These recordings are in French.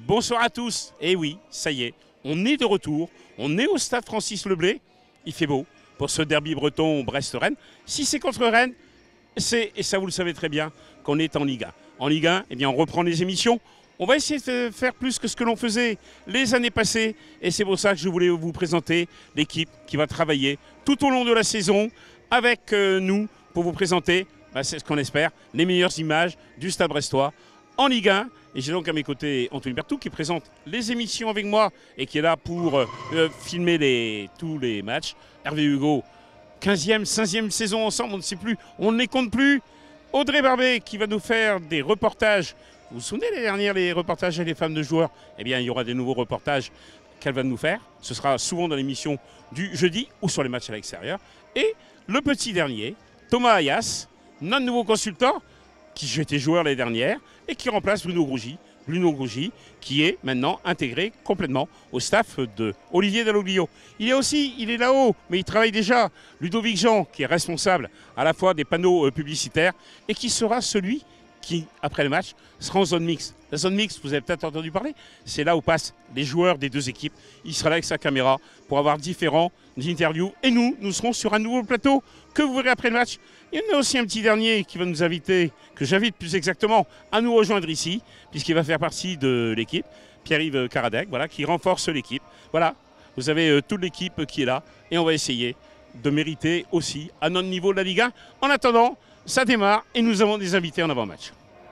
Bonsoir à tous. Et oui, ça y est, on est de retour. On est au stade Francis Leblay. Il fait beau pour ce derby breton Brest-Rennes. Si c'est contre Rennes, c'est, et ça vous le savez très bien, qu'on est en Ligue 1. En Ligue 1, eh bien, on reprend les émissions. On va essayer de faire plus que ce que l'on faisait les années passées. Et c'est pour ça que je voulais vous présenter l'équipe qui va travailler tout au long de la saison avec nous pour vous présenter, c'est ce qu'on espère, les meilleures images du Stade brestois en Ligue 1. Et j'ai donc à mes côtés Anthony Berthoud qui présente les émissions avec moi et qui est là pour filmer tous les matchs. Hervé Hugo, 15e, 15e saison ensemble, on ne sait plus, on ne les compte plus. Audrey Barbet qui va nous faire des reportages. Vous vous souvenez les dernières, les reportages avec les femmes de joueurs? Eh bien, il y aura des nouveaux reportages qu'elle va nous faire. Ce sera souvent dans l'émission du jeudi ou sur les matchs à l'extérieur. Et le petit dernier, Thomas Ayas, notre nouveau consultant, qui était joueur l'année dernière et qui remplace Bruno Grougy. Bruno Grougy qui est maintenant intégré complètement au staff de Olivier Dalloglio. Il est là-haut, mais il travaille déjà. Ludovic Jean, qui est responsable à la fois des panneaux publicitaires et qui sera celui qui, après le match, sera en zone mixte. La zone mixte, vous avez peut-être entendu parler, c'est là où passent les joueurs des deux équipes. Il sera là avec sa caméra pour avoir différents interviews. Et nous serons sur un nouveau plateau que vous verrez après le match. Il y en a aussi un petit dernier qui va nous inviter, que j'invite plus exactement, à nous rejoindre ici, puisqu'il va faire partie de l'équipe, Pierre-Yves Karadec, voilà, qui renforce l'équipe. Voilà, vous avez toute l'équipe qui est là et on va essayer de mériter aussi à notre niveau de la Ligue 1. En attendant, ça démarre et nous avons des invités en avant-match.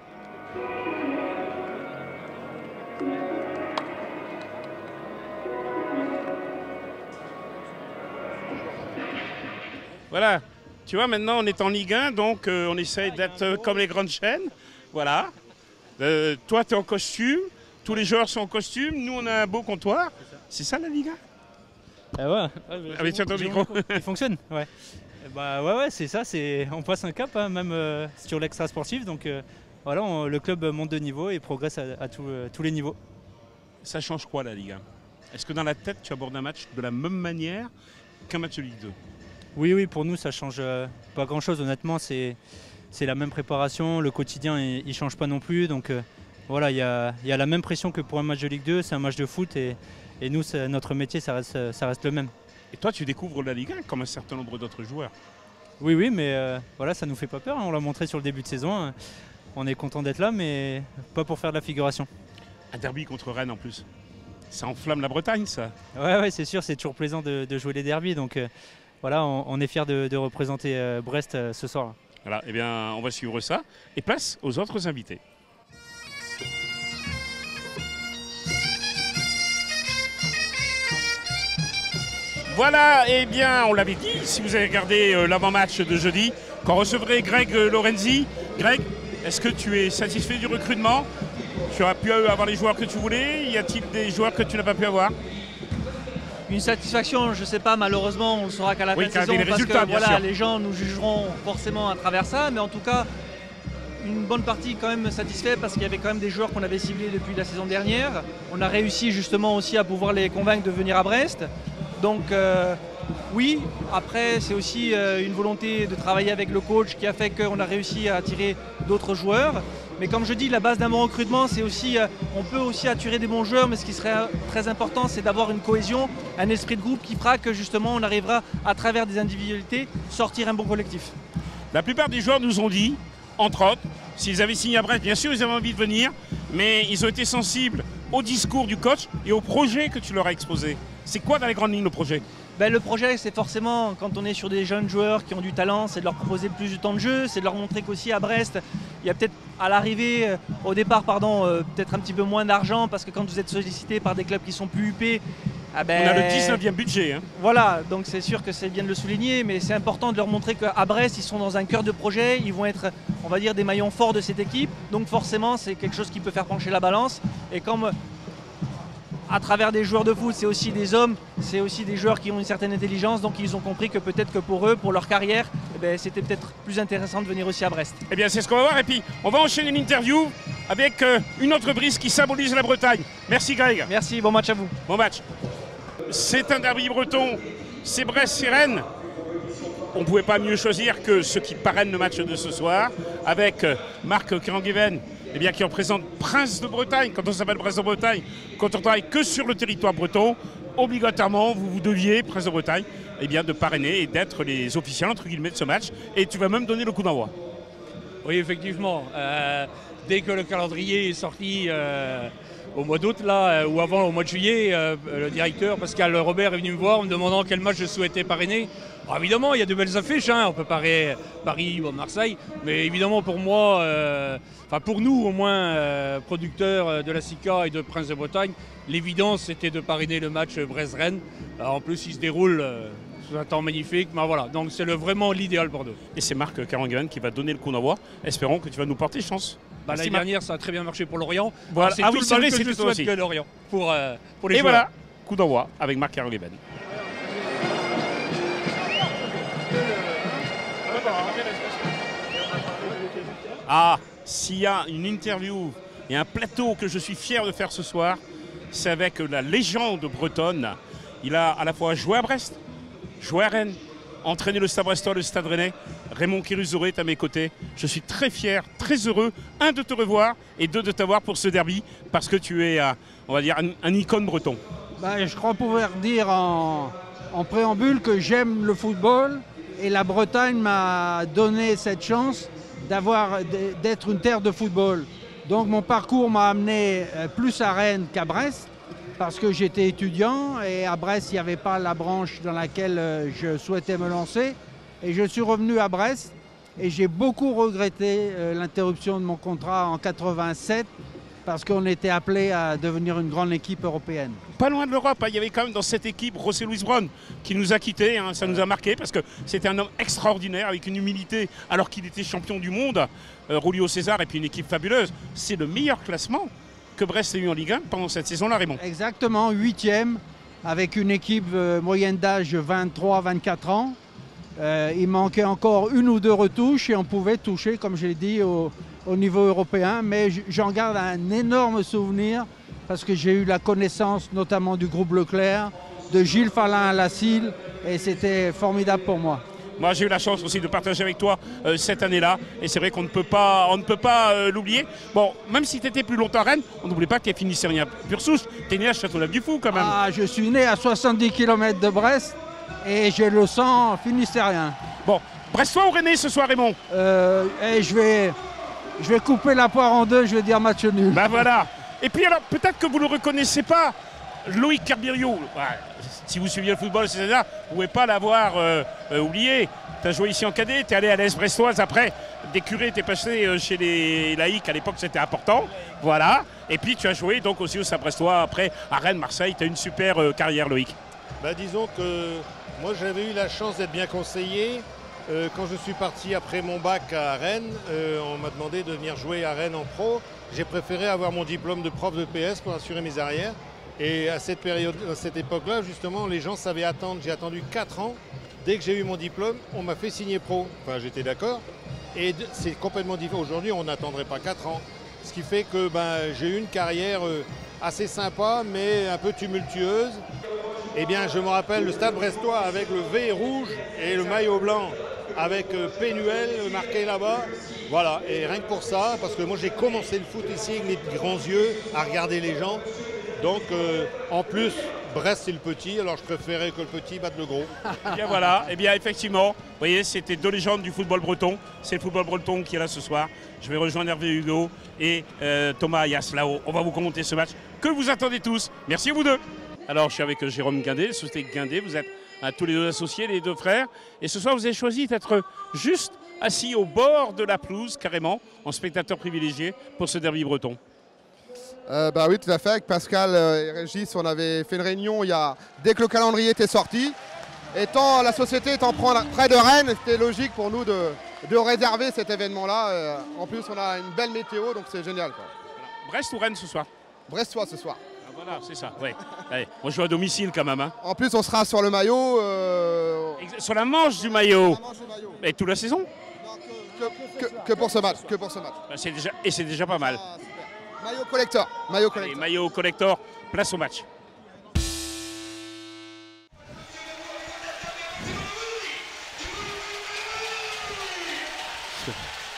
Voilà, tu vois, maintenant on est en Ligue 1, donc on essaye d'être comme les grandes chaînes. Voilà. Toi, tu es en costume, tous les joueurs sont en costume, nous on a un beau comptoir. C'est ça la Ligue 1? Ouais. Avec tiens ton micro. Il fonctionne, ouais. Ouais, c'est ça, on passe un cap, hein, même sur l'extra sportif. Donc voilà, le club monte de niveau et progresse à tous les niveaux. Ça change quoi la Ligue 1? Est-ce que dans la tête, tu abordes un match de la même manière qu'un match de Ligue 2? Oui, pour nous, ça change pas grand-chose. Honnêtement, c'est la même préparation. Le quotidien, il ne change pas non plus. Donc voilà, il y a la même pression que pour un match de Ligue 2. C'est un match de foot et nous, notre métier, ça reste le même. Et toi, tu découvres la Ligue 1 comme un certain nombre d'autres joueurs. Oui, mais voilà, ça nous fait pas peur. On l'a montré sur le début de saison. On est content d'être là, mais pas pour faire de la figuration. Un derby contre Rennes en plus. Ça enflamme la Bretagne, ça. Ouais, c'est sûr. C'est toujours plaisant de jouer les derbys. Donc voilà, on est fiers de représenter Brest ce soir. Voilà, eh bien, on va suivre ça. Et place aux autres invités. Voilà, eh bien, on l'avait dit, si vous avez regardé l'avant-match de jeudi, qu'on recevrait Greg Lorenzi. Greg, est-ce que tu es satisfait du recrutement? Tu as pu avoir les joueurs que tu voulais? Y a-t-il des joueurs que tu n'as pas pu avoir? Une satisfaction, je ne sais pas, malheureusement, on le saura qu'à la fin de saison, parce que voilà, les gens nous jugeront forcément à travers ça, mais en tout cas, une bonne partie quand même satisfait parce qu'il y avait quand même des joueurs qu'on avait ciblés depuis la saison dernière. On a réussi justement aussi à pouvoir les convaincre de venir à Brest. Donc oui, après c'est aussi une volonté de travailler avec le coach qui a fait qu'on a réussi à attirer d'autres joueurs. Mais comme je dis, la base d'un bon recrutement, c'est aussi, on peut aussi attirer des bons joueurs, mais ce qui serait très important, c'est d'avoir une cohésion, un esprit de groupe qui fera que justement on arrivera à travers des individualités sortir un bon collectif. La plupart des joueurs nous ont dit, entre autres, s'ils avaient signé à Brest, bien sûr ils avaient envie de venir, mais ils ont été sensibles au discours du coach et au projet que tu leur as exposé. C'est quoi dans les grandes lignes le projet? Le projet, c'est forcément, quand on est sur des jeunes joueurs qui ont du talent, c'est de leur proposer plus de temps de jeu, c'est de leur montrer qu'aussi à Brest, il y a peut-être à l'arrivée, au départ, peut-être un petit peu moins d'argent, parce que quand vous êtes sollicité par des clubs qui sont plus huppés, on a le 19e budget. Hein. Voilà, donc c'est sûr que c'est bien de le souligner, mais c'est important de leur montrer qu'à Brest, ils sont dans un cœur de projet, ils vont être, on va dire, des maillons forts de cette équipe, donc forcément, c'est quelque chose qui peut faire pencher la balance, et comme à travers des joueurs de foot, c'est aussi des hommes, c'est aussi des joueurs qui ont une certaine intelligence, donc ils ont compris que peut-être que pour eux, pour leur carrière, c'était peut-être plus intéressant de venir aussi à Brest. Eh bien c'est ce qu'on va voir, et puis on va enchaîner une interview avec une entreprise qui symbolise la Bretagne. Merci Greg. Merci, bon match à vous. Bon match. C'est un derby breton, c'est Brest, c'est Rennes. on ne pouvait pas mieux choisir que ceux qui parrainent le match de ce soir, avec Marc Kerangueben, eh bien, qui représente Prince de Bretagne. Quand on s'appelle Prince de Bretagne, quand on travaille que sur le territoire breton, obligatoirement, vous deviez, Prince de Bretagne, eh bien, de parrainer et d'être les officiels, entre guillemets, de ce match. Et tu vas même donner le coup d'envoi. Oui, effectivement. Dès que le calendrier est sorti au mois d'août, là, ou avant, au mois de juillet, le directeur Pascal Robert est venu me voir en me demandant quel match je souhaitais parrainer. Alors, évidemment, il y a de belles affiches, hein. On peut parrainer Paris ou Marseille, mais évidemment pour moi, enfin pour nous au moins, producteurs de la SICA et de Prince de Bretagne, l'évidence c'était de parrainer le match Brest-Rennes. En plus, il se déroule sous un temps magnifique, ben voilà, donc c'est vraiment l'idéal pour nous. Et c'est Marc Kerangueben qui va donner le coup d'envoi. Espérons que tu vas nous porter chance. Bah, l'année dernière, ça a très bien marché pour Lorient. Voilà. C'est tout le mal que je souhaite que Lorient pour les joueurs. Et voilà, coup d'envoi avec Marc Kerangueben. Ah, s'il y a une interview et un plateau que je suis fier de faire ce soir, c'est avec la légende bretonne. Il a à la fois joué à Brest, joué à Rennes, entraîné le Stade Brestois, le Stade Rennais. Raymond Kérusoré est à mes côtés. Je suis très fier, très heureux, un, de te revoir et deux, de t'avoir pour ce derby, parce que tu es, on va dire, un icône breton. Je crois pouvoir dire en préambule que j'aime le football et la Bretagne m'a donné cette chance d'être une terre de football. Donc mon parcours m'a amené plus à Rennes qu'à Brest, parce que j'étais étudiant et à Brest, il n'y avait pas la branche dans laquelle je souhaitais me lancer. Et je suis revenu à Brest et j'ai beaucoup regretté l'interruption de mon contrat en 87 parce qu'on était appelé à devenir une grande équipe européenne. Pas loin de l'Europe, hein. Il y avait quand même dans cette équipe José Luis Brown qui nous a quittés, hein. Ça nous a marqué parce que c'était un homme extraordinaire avec une humilité alors qu'il était champion du monde. Julio César et puis une équipe fabuleuse. C'est le meilleur classement que Brest a eu en Ligue 1 pendant cette saison-là, Raymond. Exactement, 8e avec une équipe moyenne d'âge 23-24 ans. Il manquait encore une ou deux retouches et on pouvait toucher, comme je l'ai dit, au niveau européen. Mais j'en garde un énorme souvenir parce que j'ai eu la connaissance notamment du groupe Leclerc, de Gilles Fallin à la Cille, et c'était formidable pour moi. Moi, j'ai eu la chance aussi de partager avec toi cette année-là. Et c'est vrai qu'on ne peut pas, l'oublier. Bon, même si tu étais plus longtemps à Rennes, on n'oublie pas que tu es finistérien pur souche. Tu es né à Châteauneuf-du-Fou quand même. Ah, je suis né à 70 km de Brest et j'ai le sang finistérien. Bon, Brestois ou Rennais ce soir, Raymond? Et je vais couper la poire en deux, je vais dire match nul. Ben voilà. Et puis alors, peut-être que vous ne le reconnaissez pas, Loïc Carbirio. Ouais, si vous suiviez le football, c'est ça, vous ne pouvez pas l'avoir oublié. Tu as joué ici en cadet, tu es allé à l'Est brestoise après. Des curés, tu es passé chez les laïcs, à l'époque c'était important. Voilà. Et puis tu as joué donc aussi au Stade Brestois après à Rennes, Marseille. Tu as une super carrière, Loïc. Disons que moi j'avais eu la chance d'être bien conseillé. Quand je suis parti après mon bac à Rennes, on m'a demandé de venir jouer à Rennes en pro. J'ai préféré avoir mon diplôme de prof de PS pour assurer mes arrières. Et à cette époque-là, justement, les gens savaient attendre. J'ai attendu 4 ans. Dès que j'ai eu mon diplôme, on m'a fait signer pro. Enfin, j'étais d'accord. Et c'est complètement différent. Aujourd'hui, on n'attendrait pas 4 ans. Ce qui fait que j'ai eu une carrière assez sympa, mais un peu tumultueuse. Eh bien, je me rappelle le Stade Brestois avec le V rouge et le maillot blanc avec Pénuel marqué là-bas. Voilà, et rien que pour ça, parce que moi j'ai commencé le foot ici avec mes grands yeux à regarder les gens. Donc en plus, Brest c'est le petit, alors je préférais que le petit batte le gros. Et bien voilà, et bien effectivement, vous voyez, c'était deux légendes du football breton. C'est le football breton qui est là ce soir. Je vais rejoindre Hervé Hugo et Thomas Yaslao. On va vous commenter ce match que vous attendez tous. Merci à vous deux. Alors je suis avec Jérôme Guindet, société Guindet. Vous êtes tous les deux associés, les deux frères. Et ce soir, vous avez choisi d'être juste assis au bord de la pelouse, carrément, en spectateur privilégié pour ce derby breton. Oui, tout à fait. Avec Pascal et Régis, on avait fait une réunion dès que le calendrier était sorti. Étant la société étant près de Rennes, c'était logique pour nous de réserver cet événement-là. En plus, on a une belle météo, donc c'est génial, quoi. Brest ou Rennes ce soir? Brestois ce soir. Voilà, c'est ça. Ouais. Allez, on joue à domicile quand même. Hein. En plus, on sera sur le maillot. Sur la manche du maillot. Et toute la saison? Non, que pour ce match. C'est déjà pas mal. Maillot collector. Maillot collector. Allez, maillot collector, place au match. juste.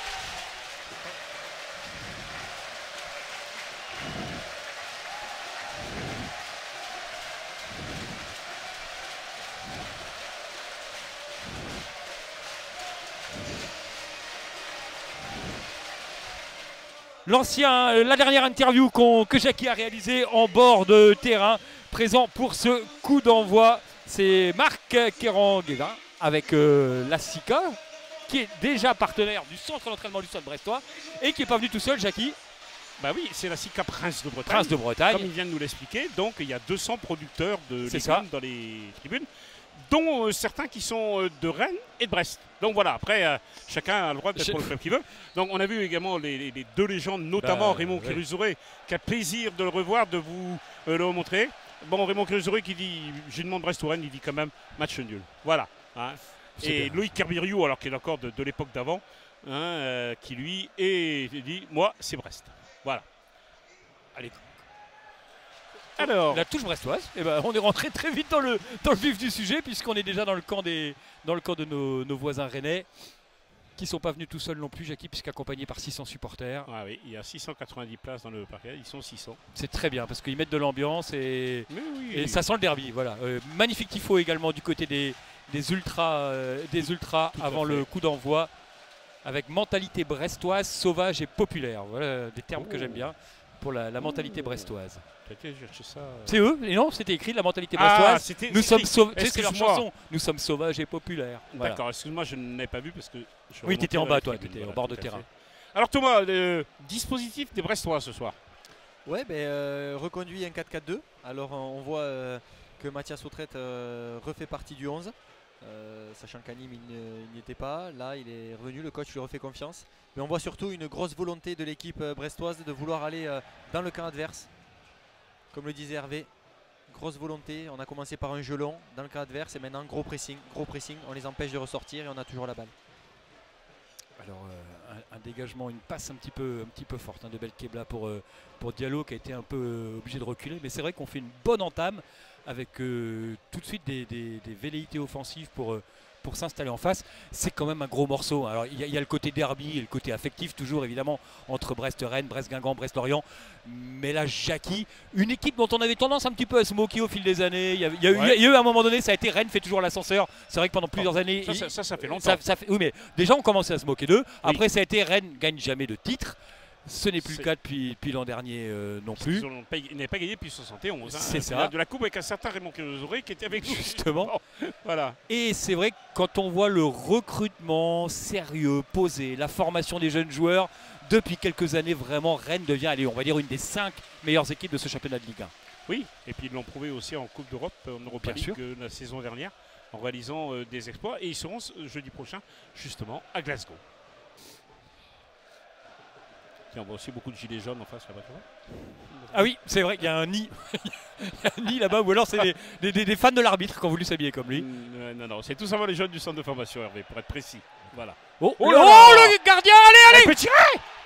La dernière interview que Jackie a réalisée en bord de terrain, présent pour ce coup d'envoi, c'est Marc Kerangueva avec la SICA, qui est déjà partenaire du centre d'entraînement du Stade brestois et qui n'est pas venu tout seul, Jackie. Bah oui, c'est la SICA Prince de Bretagne. Prince de Bretagne. Comme il vient de nous l'expliquer, donc il y a 200 producteurs de légumes dans les tribunes, dont certains qui sont de Rennes et de Brest. Donc voilà, après, chacun a le droit d'être pour le club qu'il veut. Donc on a vu également les deux légendes, notamment Raymond Kérusoré, qui a plaisir de le revoir, de vous le montrer. Bon, Raymond Kérusoré qui dit, je demande Brest ou Rennes, il dit quand même match nul. Voilà. Hein. Et Loïc Kerbiriou, alors qu'il est encore de l'époque d'avant, hein, qui lui dit, moi c'est Brest. Voilà. Allez. Alors, la touche brestoise, eh ben, on est rentré très vite dans le vif du sujet, puisqu'on est déjà dans le camp de nos voisins rennais, qui ne sont pas venus tout seuls non plus, Jackie, puisqu'accompagnés par 600 supporters. Ah oui, il y a 690 places dans le parquet, ils sont 600. C'est très bien, parce qu'ils mettent de l'ambiance et ça sent le derby. Voilà. Magnifique tifo également du côté des ultras avant le coup d'envoi, avec mentalité brestoise, sauvage et populaire. Voilà des termes que j'aime bien pour la mentalité brestoise. C'est eux, et non, c'était écrit la mentalité brestoise. Nous sommes c'est leur chanson. Nous sommes sauvages et populaires. Voilà. D'accord, excuse-moi, je n'avais pas vu parce que. Oui, tu étais en bas, toi, tu étais au bord de terrain. Alors Thomas, le dispositif des Brestois ce soir. Ouais, reconduit un 4-4-2. Alors on voit que Mathias Autrette refait partie du 11. Sachant qu'à Nîmes il n'y était pas, là il est revenu, le coach lui refait confiance. Mais on voit surtout une grosse volonté de l'équipe brestoise de vouloir aller dans le camp adverse. Comme le disait Hervé, grosse volonté, on a commencé par un jeu long dans le camp adverse et maintenant gros pressing, on les empêche de ressortir et on a toujours la balle. Alors un dégagement, une passe un petit peu forte de Belkebla pour Diallo, qui a été un peu obligé de reculer, mais c'est vrai qu'on fait une bonne entame avec tout de suite des velléités offensives pour s'installer en face. C'est quand même un gros morceau. Alors il y a le côté derby et le côté affectif toujours évidemment entre Brest-Rennes, Brest-Guingamp, Brest-Lorient. Mais là, Jackie, une équipe dont on avait tendance un petit peu à se moquer au fil des années. Il y a eu à un moment donné, ça a été Rennes fait toujours l'ascenseur. C'est vrai que pendant plusieurs années, ça fait longtemps. Oui, mais déjà on commençait à se moquer d'eux. Après ça a été Rennes gagne jamais de titre. Ce n'est plus le cas depuis l'an dernier non plus. Ils n'avaient pas gagné depuis 71. C'est ça. De la coupe avec un certain Raymond Kérusoré qui était avec nous. Justement. Voilà. Et c'est vrai que quand on voit le recrutement sérieux, posé, la formation des jeunes joueurs, depuis quelques années, vraiment, Rennes devient, on va dire, une des 5 meilleures équipes de ce championnat de Ligue 1. Oui, et puis ils l'ont prouvé aussi en Coupe d'Europe, en Europa League la saison dernière, en réalisant des exploits. Et ils seront jeudi prochain, justement, à Glasgow. On voit aussi beaucoup de gilets jaunes en face là-bas. Ah oui, c'est vrai qu'il y a un nid. Il y a un nid là-bas, ou alors c'est des fans de l'arbitre qui ont voulu s'habiller comme lui. Non, c'est tout simplement les jeunes du centre de formation, Hervé, pour être précis. Voilà. Le gardien, allez il peut tirer.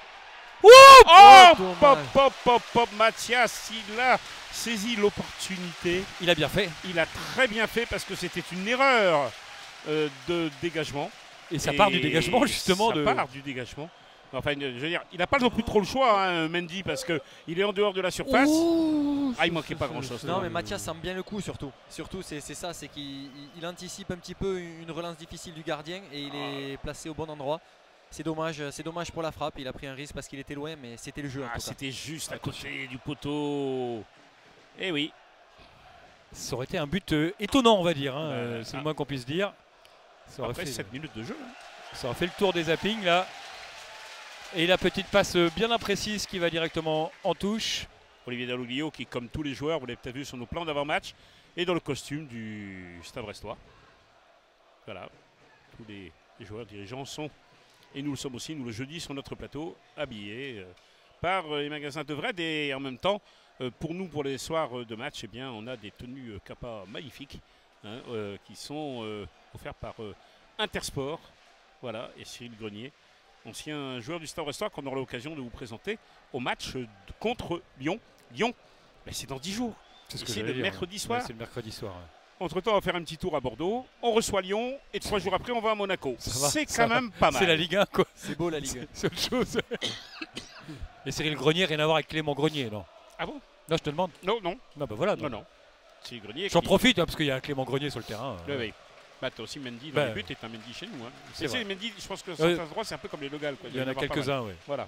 Pop, Mathias, il a saisi l'opportunité. Il a bien fait. Il a très bien fait parce que c'était une erreur de dégagement. Et ça part du dégagement, justement. Ça part du dégagement. Enfin, je veux dire, il n'a pas non plus trop le choix, hein, Mendy, parce qu'il est en dehors de la surface. Il manquait pas grand-chose. Non, mais Mathias sent bien le coup, surtout. Surtout, c'est ça, c'est qu'il anticipe un petit peu une relance difficile du gardien et il est placé au bon endroit. C'est dommage pour la frappe. Il a pris un risque parce qu'il était loin, mais c'était le jeu. C'était juste à côté du poteau. Eh oui. Ça aurait été un but étonnant, on va dire. Hein, c'est le moins qu'on puisse dire. Ça aurait fait 7 minutes de jeu. Hein. Ça aurait fait le tour des zappings, là. Et la petite passe bien imprécise qui va directement en touche. Olivier Dalloglio qui, comme tous les joueurs, vous l'avez peut-être vu sur nos plans d'avant-match, est dans le costume du Stade brestois. Voilà, tous les joueurs dirigeants sont, et nous le sommes aussi, nous le jeudi sur notre plateau, habillés par les magasins de Vred. Et en même temps, pour nous, pour les soirs de match, eh bien, on a des tenues Kappa magnifiques qui sont offertes par Intersport. Voilà, et Cyril Grenier, ancien joueur du Stade brestois qu'on aura l'occasion de vous présenter au match contre Lyon. Lyon, c'est dans 10 jours. C'est le mercredi soir. C'est le mercredi soir. Entre-temps, on va faire un petit tour à Bordeaux. On reçoit Lyon et 3 jours après, on va à Monaco. C'est ça quand va. même pas mal. C'est la Ligue 1, quoi. C'est beau la Ligue 1. C'est autre chose. Et Cyril Grenier, rien à voir avec Clément Grenier, non? Ah bon? Non, je te demande. Non, non. Non, bah voilà. Non, non. C'est Grenier. J'en qui- profite hein, parce qu'il y a Clément Grenier sur le terrain. Oui, oui. Bah, t'as aussi Mendy dans Bah, les buts et t'as Mendy chez nous. Hein. c'est vrai. Mendy, je pense que son face droit, c'est un peu comme les Logal. Il y en a quelques-uns, oui. Voilà.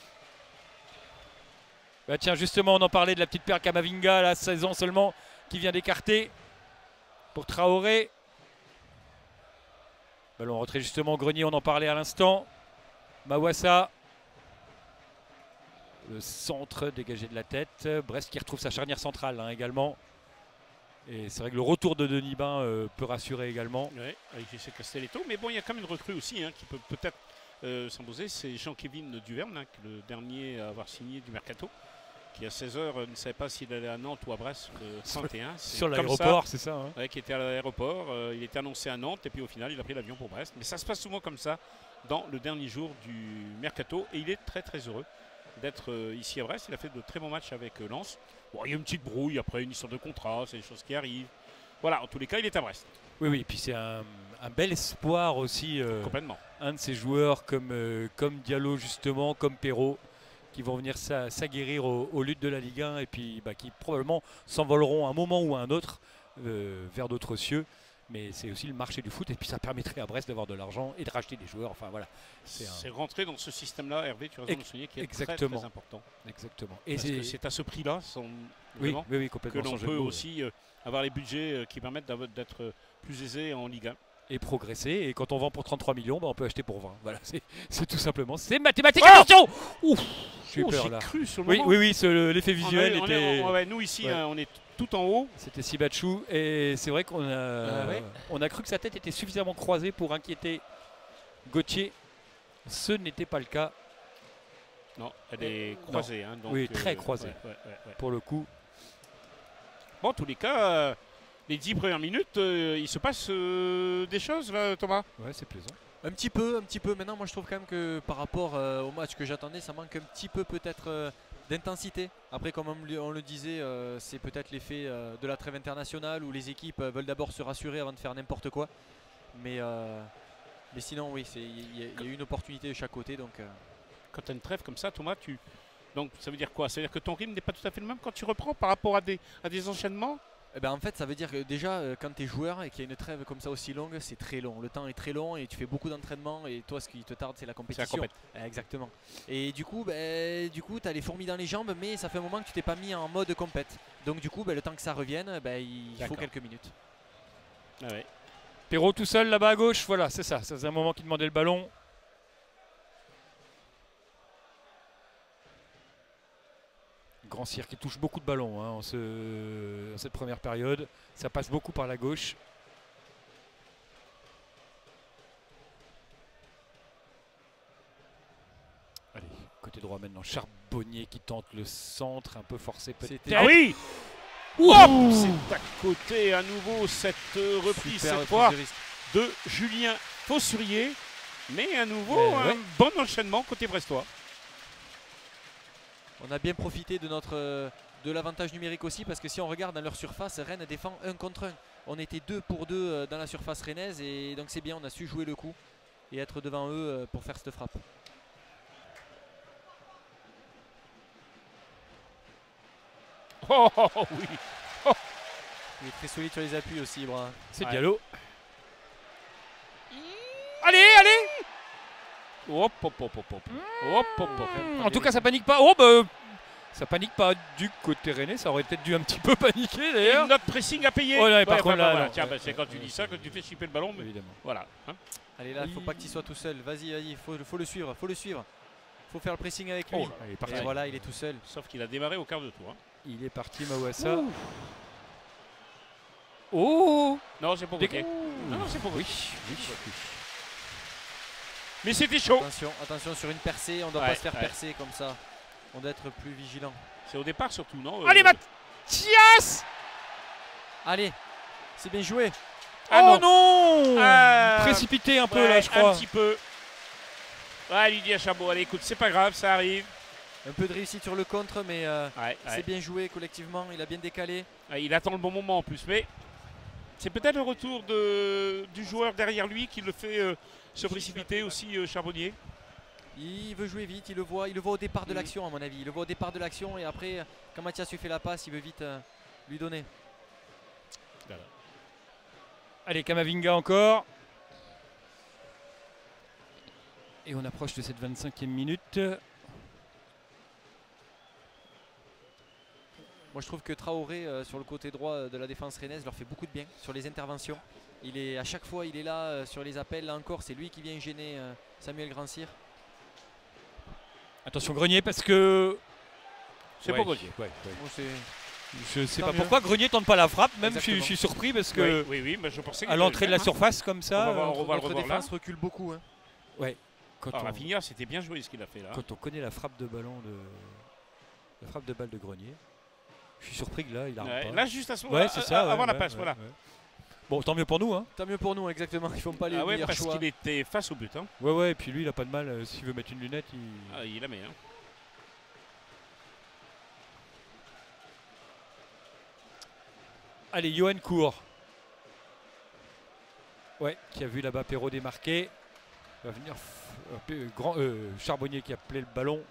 Bah tiens, justement, on en parlait de la petite paire Kamavinga, la 16 ans seulement, qui vient d'écarter pour Traoré. Ballon rentré justement au Grenier, on en parlait à l'instant. Mawassa. Le centre dégagé de la tête. Brest qui retrouve sa charnière centrale hein, également. Et c'est vrai que le retour de Denis Bain peut rassurer également. Oui, avec JC Castelletto. Mais bon, il y a quand même une recrue aussi hein, qui peut peut-être s'imposer. C'est Jean-Kévin Duverne, hein, le dernier à avoir signé du Mercato, qui à 16h ne savait pas s'il allait à Nantes ou à Brest le 31. Sur l'aéroport, c'est ça hein. Ouais, qui était à l'aéroport. Il était annoncé à Nantes et puis au final, il a pris l'avion pour Brest. Mais ça se passe souvent comme ça dans le dernier jour du Mercato. Et il est très très heureux d'être ici à Brest. Il a fait de très bons matchs avec Lens. Bon, il y a une petite brouille après, une histoire de contrat, c'est des choses qui arrivent. Voilà, en tous les cas, il est à Brest. Oui, oui, et puis c'est un bel espoir aussi. Complètement. Un de ces joueurs comme Diallo justement, comme Perrault, qui vont venir s'aguerrir aux luttes de la Ligue 1 et puis bah, qui probablement s'envoleront à un moment ou à un autre vers d'autres cieux. Mais c'est aussi le marché du foot et puis ça permettrait à Brest d'avoir de l'argent et de racheter des joueurs. Enfin voilà. C'est rentrer dans ce système-là, Hervé, tu as raison de le souligner, qui est exactement. Très, très important. Exactement. Et c'est à ce prix-là, oui, complètement, que l'on peut aussi avoir les budgets qui permettent d'être plus aisés en Ligue 1. Et progresser. Et quand on vend pour 33 millions, bah, on peut acheter pour 20. Voilà, c'est tout simplement. C'est mathématique. Attention. Ouf, j'ai eu peur là. Cru sur le oui, moment. oui, l'effet visuel était. Nous ici, on est tout en haut. C'était Sibachou et c'est vrai qu'on a cru que sa tête était suffisamment croisée pour inquiéter Gauthier. Ce n'était pas le cas. Non, elle est croisée. Hein, donc, oui, très croisée pour le coup. Bon, en tous les cas, les 10 premières minutes, il se passe des choses là, Thomas. Ouais, c'est plaisant. Un petit peu. Maintenant, moi je trouve quand même que par rapport au match que j'attendais, ça manque un petit peu peut-être d'intensité. Après, comme on le disait, c'est peut-être l'effet de la trêve internationale où les équipes veulent d'abord se rassurer avant de faire n'importe quoi. Mais sinon, oui, il y a eu une opportunité de chaque côté. Donc, quand tu as une trêve comme ça, Thomas, donc ça veut dire quoi? Ça veut dire que ton rythme n'est pas tout à fait le même quand tu reprends par rapport à des enchaînements? Eh ben en fait, ça veut dire que déjà, quand tu es joueur et qu'il y a une trêve comme ça aussi longue, c'est très long. Le temps est très long et tu fais beaucoup d'entraînement. Et toi, ce qui te tarde, c'est la compétition. Exactement. Et du coup, tu as les fourmis dans les jambes, mais ça fait un moment que tu t'es pas mis en mode compète. Donc du coup, le temps que ça revienne, il faut quelques minutes. Ah ouais. Perrault tout seul là-bas à gauche, voilà, c'est ça. Ça faisait un moment qu'il demandait le ballon. Grand Cyr qui touche beaucoup de ballons hein, en cette première période. Ça passe beaucoup par la gauche. Allez, côté droit maintenant. Charbonnier qui tente le centre, un peu forcé peut-être. Ah oui! C'est à côté à nouveau cette reprise cette fois de Julien Fossurier. Mais à nouveau un bon enchaînement côté brestois. On a bien profité de l'avantage numérique aussi parce que si on regarde dans leur surface, Rennes défend 1 contre 1. On était 2 pour 2 dans la surface rennaise et donc c'est bien, on a su jouer le coup et être devant eux pour faire cette frappe. Oh oui. Oh. Il est très solide sur les appuis aussi, Ibra. C'est Diallo. Allez, allez. Hop, hop, hop, hop, hop. Hop, hop, hop. En tout cas, ça panique pas. Oh, bah, ça panique pas du côté rennais. Ça aurait peut-être dû un petit peu paniquer d'ailleurs. Notre pressing à payer. Oh là, par contre, là, tiens, c'est quand tu dis ça que tu fais chipper le ballon. Mais évidemment. Voilà. Hein. Allez, là, il faut pas que tu sois tout seul. Vas-y, il faut le suivre. Faut faire le pressing avec lui. Oh, il est parti. Et voilà, il est tout seul. Sauf qu'il a démarré au quart de tour. Hein. Il est parti, Mawassa. Oh non, c'est pas bloqué. Non, c'est pas bloqué. Oui. Mais c'était chaud. Attention sur une percée, on doit pas se faire percer comme ça. On doit être plus vigilant. C'est au départ surtout, non? Allez, Mathias! Allez, c'est bien joué. Oh non, précipité un peu là, je crois. Un petit peu. Ouais, lui dit à Chabot, allez, écoute, c'est pas grave, ça arrive. Un peu de réussite sur le contre, mais c'est bien joué collectivement. Il a bien décalé. Il attend le bon moment en plus, mais C'est peut-être le retour du joueur derrière lui qui le fait se précipiter aussi, Charbonnier. Il veut jouer vite, il le voit au départ de l'action à mon avis. Il le voit au départ de l'action et après, quand Mathias lui fait la passe, il veut vite lui donner. Voilà. Allez, Kamavinga encore. Et on approche de cette 25e minute. Moi je trouve que Traoré sur le côté droit de la défense rennaise leur fait beaucoup de bien sur les interventions. À chaque fois il est là sur les appels. Là encore c'est lui qui vient gêner Samuel Grand-Cyr. Attention Grenier parce que... C'est pour Grenier. Je sais pas pourquoi Grenier tente pas la frappe. Même je suis surpris parce que oui, mais je pensais à l'entrée de la surface comme ça, on va le revoir là. Défense recule beaucoup. Hein. Ouais. Rafinha, c'était bien joué ce qu'il a fait là. Quand on connaît la frappe de ballon de balle de Grenier, je suis surpris que là il arrête pas. Là juste à ce moment-là, c'est ça, avant la passe, voilà. Bon, tant mieux pour nous. Hein. Tant mieux pour nous, exactement. Ils font pas les meilleurs parce choix. qu'il était face au but. Hein. Ouais, et puis lui il a pas de mal. S'il veut mettre une lunette, il la met. Hein. Allez, Johan Cour. Ouais, qui a vu là-bas Perrault démarquer. Va venir Charbonnier qui a appelé le ballon.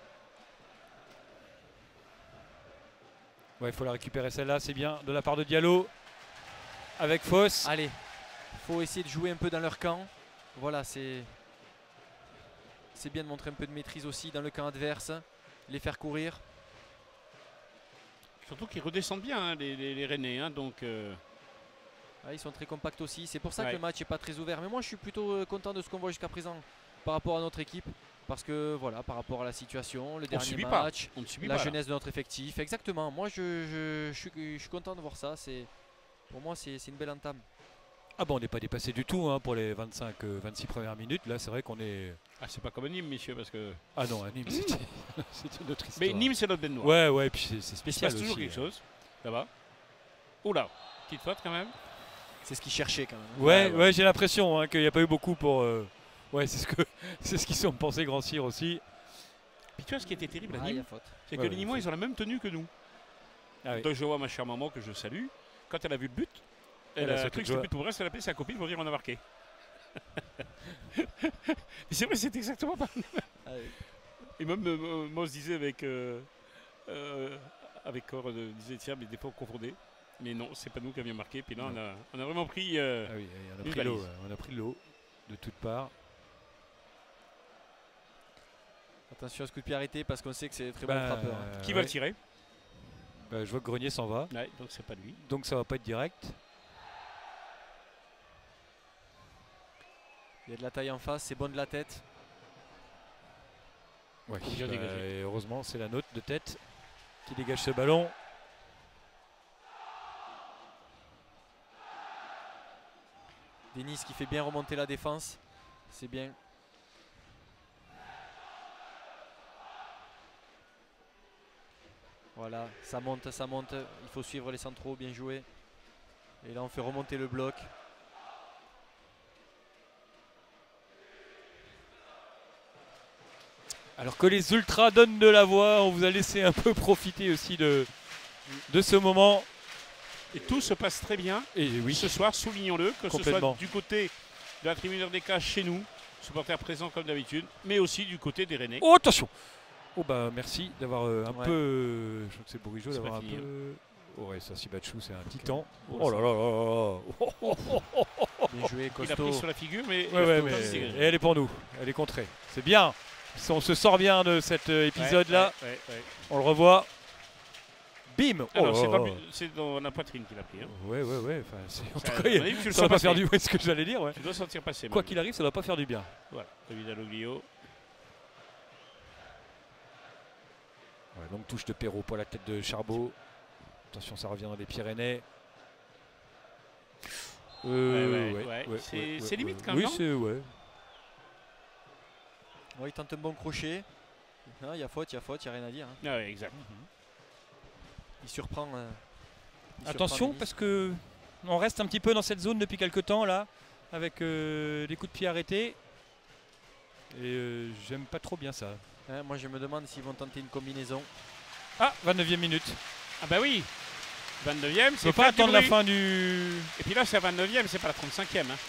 Ouais, il faut la récupérer celle-là, c'est bien de la part de Diallo. Avec Foss. Allez, il faut essayer de jouer un peu dans leur camp. Voilà, c'est bien de montrer un peu de maîtrise aussi dans le camp adverse. Les faire courir. Surtout qu'ils redescendent bien, hein, les Rennais. Hein, donc, ils sont très compacts aussi. C'est pour ça que le match n'est pas très ouvert. Mais moi, je suis plutôt content de ce qu'on voit jusqu'à présent par rapport à notre équipe. Parce que voilà, par rapport à la situation, le dernier match, la jeunesse de notre effectif. Exactement. Moi, je suis content de voir ça. Pour moi, c'est une belle entame. Ah bon, on n'est pas dépassé du tout hein, pour les 25-26 premières minutes. Là, c'est vrai qu'on est... Ah, c'est pas comme Nîmes, messieurs, parce que... Ah non, à Nîmes, c'était notre histoire. Mais Nîmes, c'est notre bête noire. Ouais, et puis c'est spécial aussi. Il se passe toujours quelque chose, là-bas. Oula, petite faute quand même. C'est ce qu'ils cherchaient quand même. Ouais, j'ai l'impression hein, qu'il n'y a pas eu beaucoup pour... Ouais, c'est ce qu'ils sont pensé Grand-Cyr aussi. Puis tu vois, ce qui était terrible à Nîmes, c'est que les Nîmois, ils ont la même tenue que nous. Donc je vois ma chère maman que je salue. Quand elle a vu le but, elle a cru que c'était but pour reste, elle a appelé sa copine pour dire on a marqué. Mais c'est vrai, c'est exactement pareil. Et même moi, je disais avec Cor, je disais tiens, mais des fois on confondait. Mais non, c'est pas nous qui avions marqué. Puis là, on a vraiment pris. On a pris l'eau de toutes parts. Attention à ce coup de pied arrêté parce qu'on sait que c'est très bon frappeur. Qui va le tirer? Je vois que Grenier s'en va. Ouais, donc c'est pas lui. Donc ça va pas être direct. Il y a de la taille en face, c'est bon de la tête. Ouais, et heureusement c'est la nôtre de tête qui dégage ce ballon. Denis qui fait bien remonter la défense. C'est bien. Voilà, ça monte. Il faut suivre les centraux, bien joué. Et là on fait remonter le bloc. Alors que les ultras donnent de la voix, on vous a laissé un peu profiter aussi de ce moment. Et tout se passe très bien. Et oui. Ce soir, soulignons-le, que ce soit du côté de la tribune des cages chez nous, supporters présents comme d'habitude, mais aussi du côté des Rennais. Oh, attention! Oh bah merci d'avoir un peu... Je crois que c'est Bourigeau d'avoir un peu... Oh ouais, ça Sibachou c'est un titan. Oh là là là. Bien joué, costaud. Il a pris sur la figure, mais... Et elle est pour nous, elle est contrée. C'est bien. On se sort bien de cet épisode-là. On le revoit. Bim. C'est dans la poitrine qu'il a pris. Hein. Ouais. Enfin, en tout cas, ça va pas faire du bien, ce que j'allais dire. Ouais. Tu dois sentir passer. Quoi qu'il arrive, ça va pas faire du bien. Voilà, David Aloglio. Ouais, longue touche de Perrault pour la tête de Charbot. Attention, ça revient dans les Pyrénées. C'est limite quand même. Oui, c'est il tente un bon crochet. Il y a faute, il n'y a rien à dire. Hein. Ah ouais, exact. Il surprend. Attention parce que on reste un petit peu dans cette zone depuis quelques temps là, avec les coups de pied arrêtés. Et j'aime pas trop bien ça. Moi je me demande s'ils vont tenter une combinaison. Ah, 29e minute. Ah bah oui. 29e, c'est pas attendre la fin du... Et puis là, c'est à 29e, c'est pas la 35e. Hein.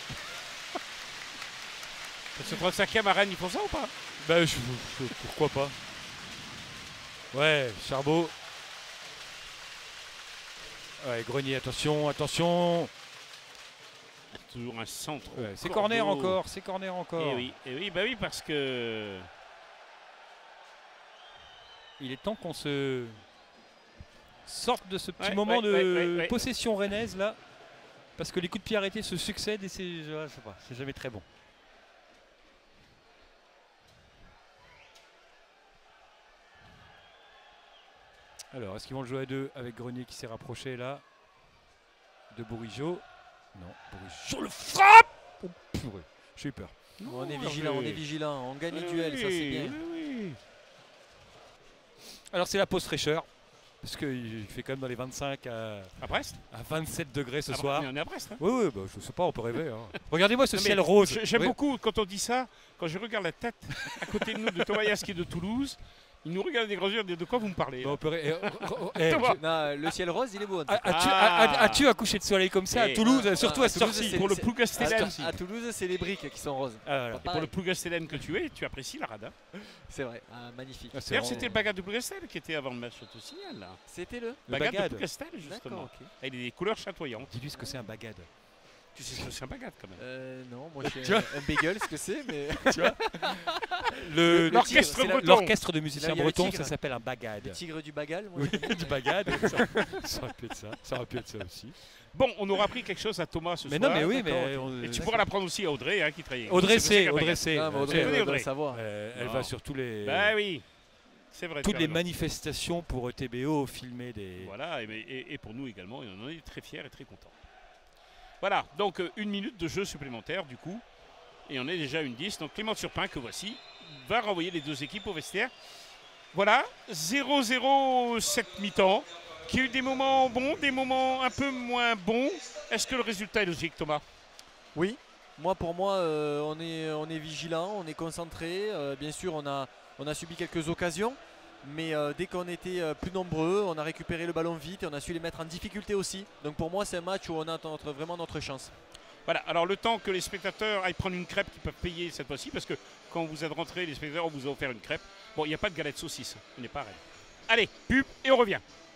Ce 35e à Rennes, ils font ça ou pas? Ben, pourquoi pas. Ouais, Charbot. Ouais, Grenier, attention, attention. Toujours un centre. Ouais, c'est corner encore, c'est corner encore. Et oui, bah oui, parce que... Il est temps qu'on se sorte de ce petit moment de possession rennaise là. Parce que les coups de pied arrêtés se succèdent et c'est, je sais pas, c'est jamais très bon. Alors, est-ce qu'ils vont le jouer à deux avec Grenier qui s'est rapproché là de Bourigeaud? Non, Bourigeaud le frappe. Oh, purée, j'ai eu peur. Non, on est vigilant, on gagne les duels, ça c'est bien. Oui. Alors c'est la pause fraîcheur, parce qu'il fait quand même dans les 25 à Brest, à 27 degrés ce soir. On est à Brest. Hein. Oui, bah, je sais pas, on peut rêver. Hein. Regardez-moi ce ciel rose. J'aime beaucoup quand on dit ça, quand je regarde la tête à côté de nous de Thomas Yass qui est de Toulouse. Il nous regarde des gros yeux, de quoi vous me parlez non, le ciel rose, il est beau. As-tu un coucher de soleil comme ça à Toulouse, surtout à cette heure-ci? Pour le Plougastelène. À Toulouse, c'est les briques qui sont roses. Et pour le Plougastelène que tu es, tu apprécies la rada. C'est vrai, magnifique. D'ailleurs, c'était le Bagad de Plougastel qui était avant le match, je te signale. C'était le Bagad de Plougastel, justement. Okay. Il a des couleurs chatoyantes. Dis-lui ce que c'est un Bagad. Tu sais ce que c'est un Bagad quand même. Non, moi je suis un bagel, ce que c'est, mais. Tu vois l'orchestre de musiciens bretons, ça s'appelle un Bagad. Le tigre du Bagal, moi. Oui, du Bagad. Ça aurait pu être ça. Ça aurait pu être ça aussi. Bon, on aura appris quelque chose à Thomas ce soir. Non, mais oui, mais et tu pourras l'apprendre aussi à Audrey, hein, qui travaille. Audrey, Audrey savoir. Elle va sur tous les. Bah oui. C'est vrai. Toutes les manifestations pour TBO, filmer des. Voilà, et pour nous également, et on en est très fiers et très contents. Voilà, donc 1 minute de jeu supplémentaire du coup. Et on est déjà à 1-10. Donc Clément Turpin, que voici, va renvoyer les deux équipes au vestiaire. Voilà, 0-0 cette mi-temps. Qui a eu des moments bons, des moments un peu moins bons. Est-ce que le résultat est logique, Thomas? Oui, pour moi, on est vigilant, on est concentré. Bien sûr, on a subi quelques occasions. Mais dès qu'on était plus nombreux, on a récupéré le ballon vite et on a su les mettre en difficulté aussi. Donc pour moi, c'est un match où on a vraiment notre chance. Voilà, alors le temps que les spectateurs aillent prendre une crêpe qu'ils peuvent payer cette fois-ci, parce que quand vous êtes rentrés, les spectateurs, on vous a offert une crêpe. Bon, il n'y a pas de galette saucisse, on n'est pas arrêté. Allez, pub et on revient.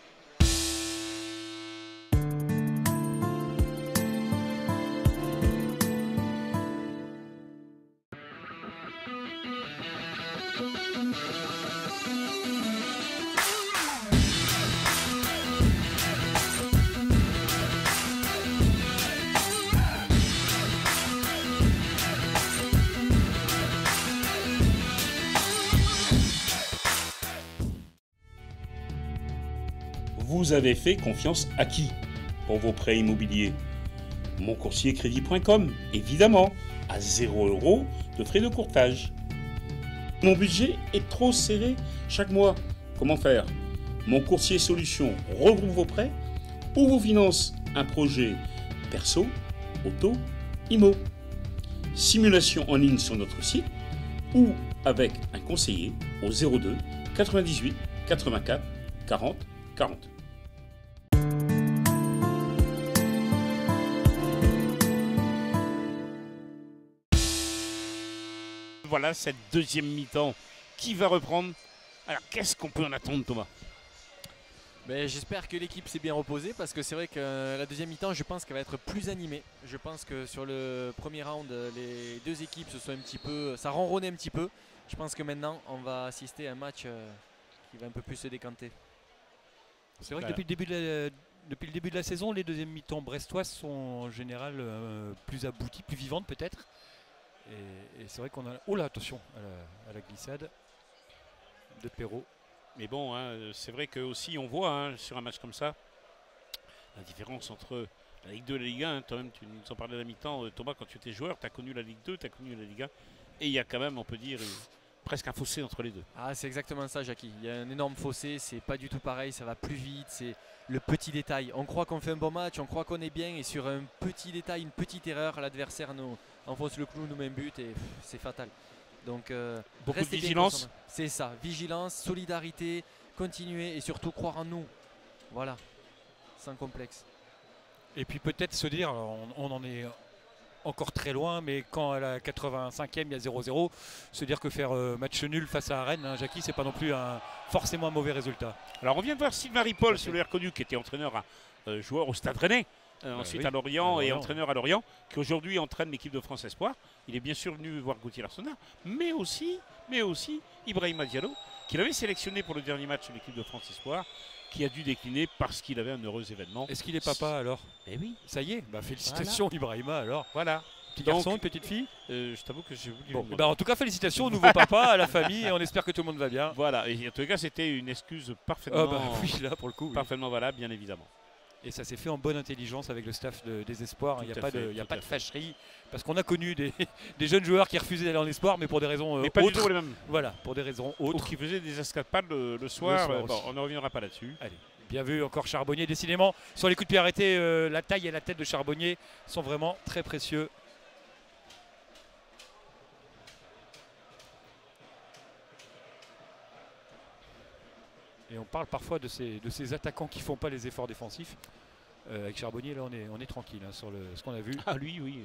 Vous avez fait confiance à qui pour vos prêts immobiliers? Moncourtiercrédit.com, évidemment, à 0 € de frais de courtage. Mon budget est trop serré chaque mois. Comment faire? Mon courtier solution regroupe vos prêts ou vous finance un projet perso, auto, immo. Simulation en ligne sur notre site ou avec un conseiller au 02 98 84 40 40. Voilà cette deuxième mi-temps qui va reprendre. Alors qu'est-ce qu'on peut en attendre, Thomas? J'espère que l'équipe s'est bien reposée parce que c'est vrai que la deuxième mi-temps, je pense qu'elle va être plus animée. Je pense que sur le premier round, les deux équipes se sont ça ronronnait un petit peu. Je pense que maintenant, on va assister à un match qui va un peu plus se décanter. C'est vrai que depuis le début de la saison, les deuxièmes mi-temps brestoises sont en général plus abouties, plus vivantes peut-être. Et c'est vrai qu'on a... Oh là, attention à la glissade de Perrault. Mais bon, hein, c'est vrai que aussi on voit hein, sur un match comme ça la différence entre la Ligue 2 et la Ligue 1. Toi-même, tu nous en parlais à la mi-temps, Thomas, quand tu étais joueur, tu as connu la Ligue 2, tu as connu la Ligue 1. Et il y a quand même, on peut dire, presque un fossé entre les deux. Ah, c'est exactement ça, Jackie. Il y a un énorme fossé, c'est pas du tout pareil, ça va plus vite, c'est le petit détail. On croit qu'on fait un bon match, on croit qu'on est bien, et sur un petit détail, une petite erreur, l'adversaire nous enfonce le clou, nous met un but, et c'est fatal. Donc, beaucoup de vigilance. C'est ça, vigilance, solidarité, continuer, et surtout croire en nous. Voilà. sans complexe. Et puis peut-être se dire, alors, on en est encore très loin, mais quand à la 85e il y a 0-0, se dire que faire match nul face à Rennes, hein, Jackie, c'est pas non plus forcément un mauvais résultat. Alors on vient de voir Sylvain Ripoll, si vous l'avez reconnu, qui était entraîneur, joueur au Stade Rennais, ensuite oui, à Lorient et Lorient. entraîneur à Lorient, qui aujourd'hui entraîne l'équipe de France Espoir. Il est bien sûr venu voir Gauthier Larsonnat, mais aussi Ibrahima Diallo, qu'il avait sélectionné pour le dernier match de l'équipe de France Espoir, qui a dû décliner parce qu'il avait un heureux événement. Est-ce qu'il est papa alors? Eh oui. Ça y est, félicitations Ibrahima alors. Voilà. Petit garçon, une petite fille? Je t'avoue que j'ai oublié. Bon, en tout cas, félicitations au nouveau papa, à la famille, et on espère que tout le monde va bien. Voilà, et en tout cas, c'était une excuse parfaitement, oui, là, pour le coup, oui. Parfaitement valable, bien évidemment. Et ça s'est fait en bonne intelligence avec le staff des Espoirs. Il n'y a pas de fait. fâcherie. Parce qu'on a connu des jeunes joueurs qui refusaient d'aller en Espoir, mais pour des raisons mais pas du autres. tout les mêmes. Voilà, pour des raisons autres. Ou qui faisaient des escapades le soir. Bon, on ne reviendra pas là-dessus. Allez, bien vu encore Charbonnier. Décidément, sur les coups de pied arrêtés, la taille et la tête de Charbonnier sont vraiment très précieux. Et on parle parfois de ces attaquants qui ne font pas les efforts défensifs. Avec Charbonnier, là, on est tranquille hein, sur ce qu'on a vu. Ah, lui, oui.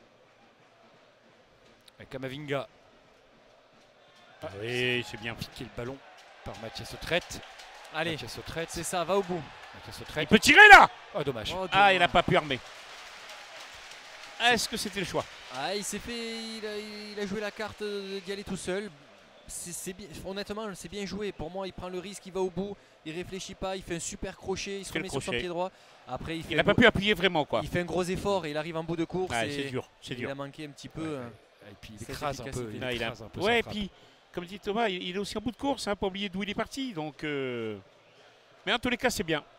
Avec Kamavinga. Ah, oui, c'est bien piqué le ballon par Mathias Autrette. Allez, c'est ça, va au bout. Il peut tirer là. Oh, dommage. Oh, ah, il n'a pas pu armer. Est-ce que c'était le choix? Ah, il s'est fait, il a joué la carte d'y aller tout seul. Bien, honnêtement, c'est bien joué. Pour moi, il prend le risque, il va au bout, il réfléchit pas, il fait un super crochet, il se remet sur son pied droit. Après, il n'a pas pu appuyer vraiment quoi. Il fait un gros effort et il arrive en bout de course. Ah, c'est dur, c'est dur. Il a manqué un petit peu. Et puis il écrase un peu. Ouais, et puis comme dit Thomas, il est aussi en bout de course, hein, pas oublier d'où il est parti. Donc, mais en tous les cas, c'est bien.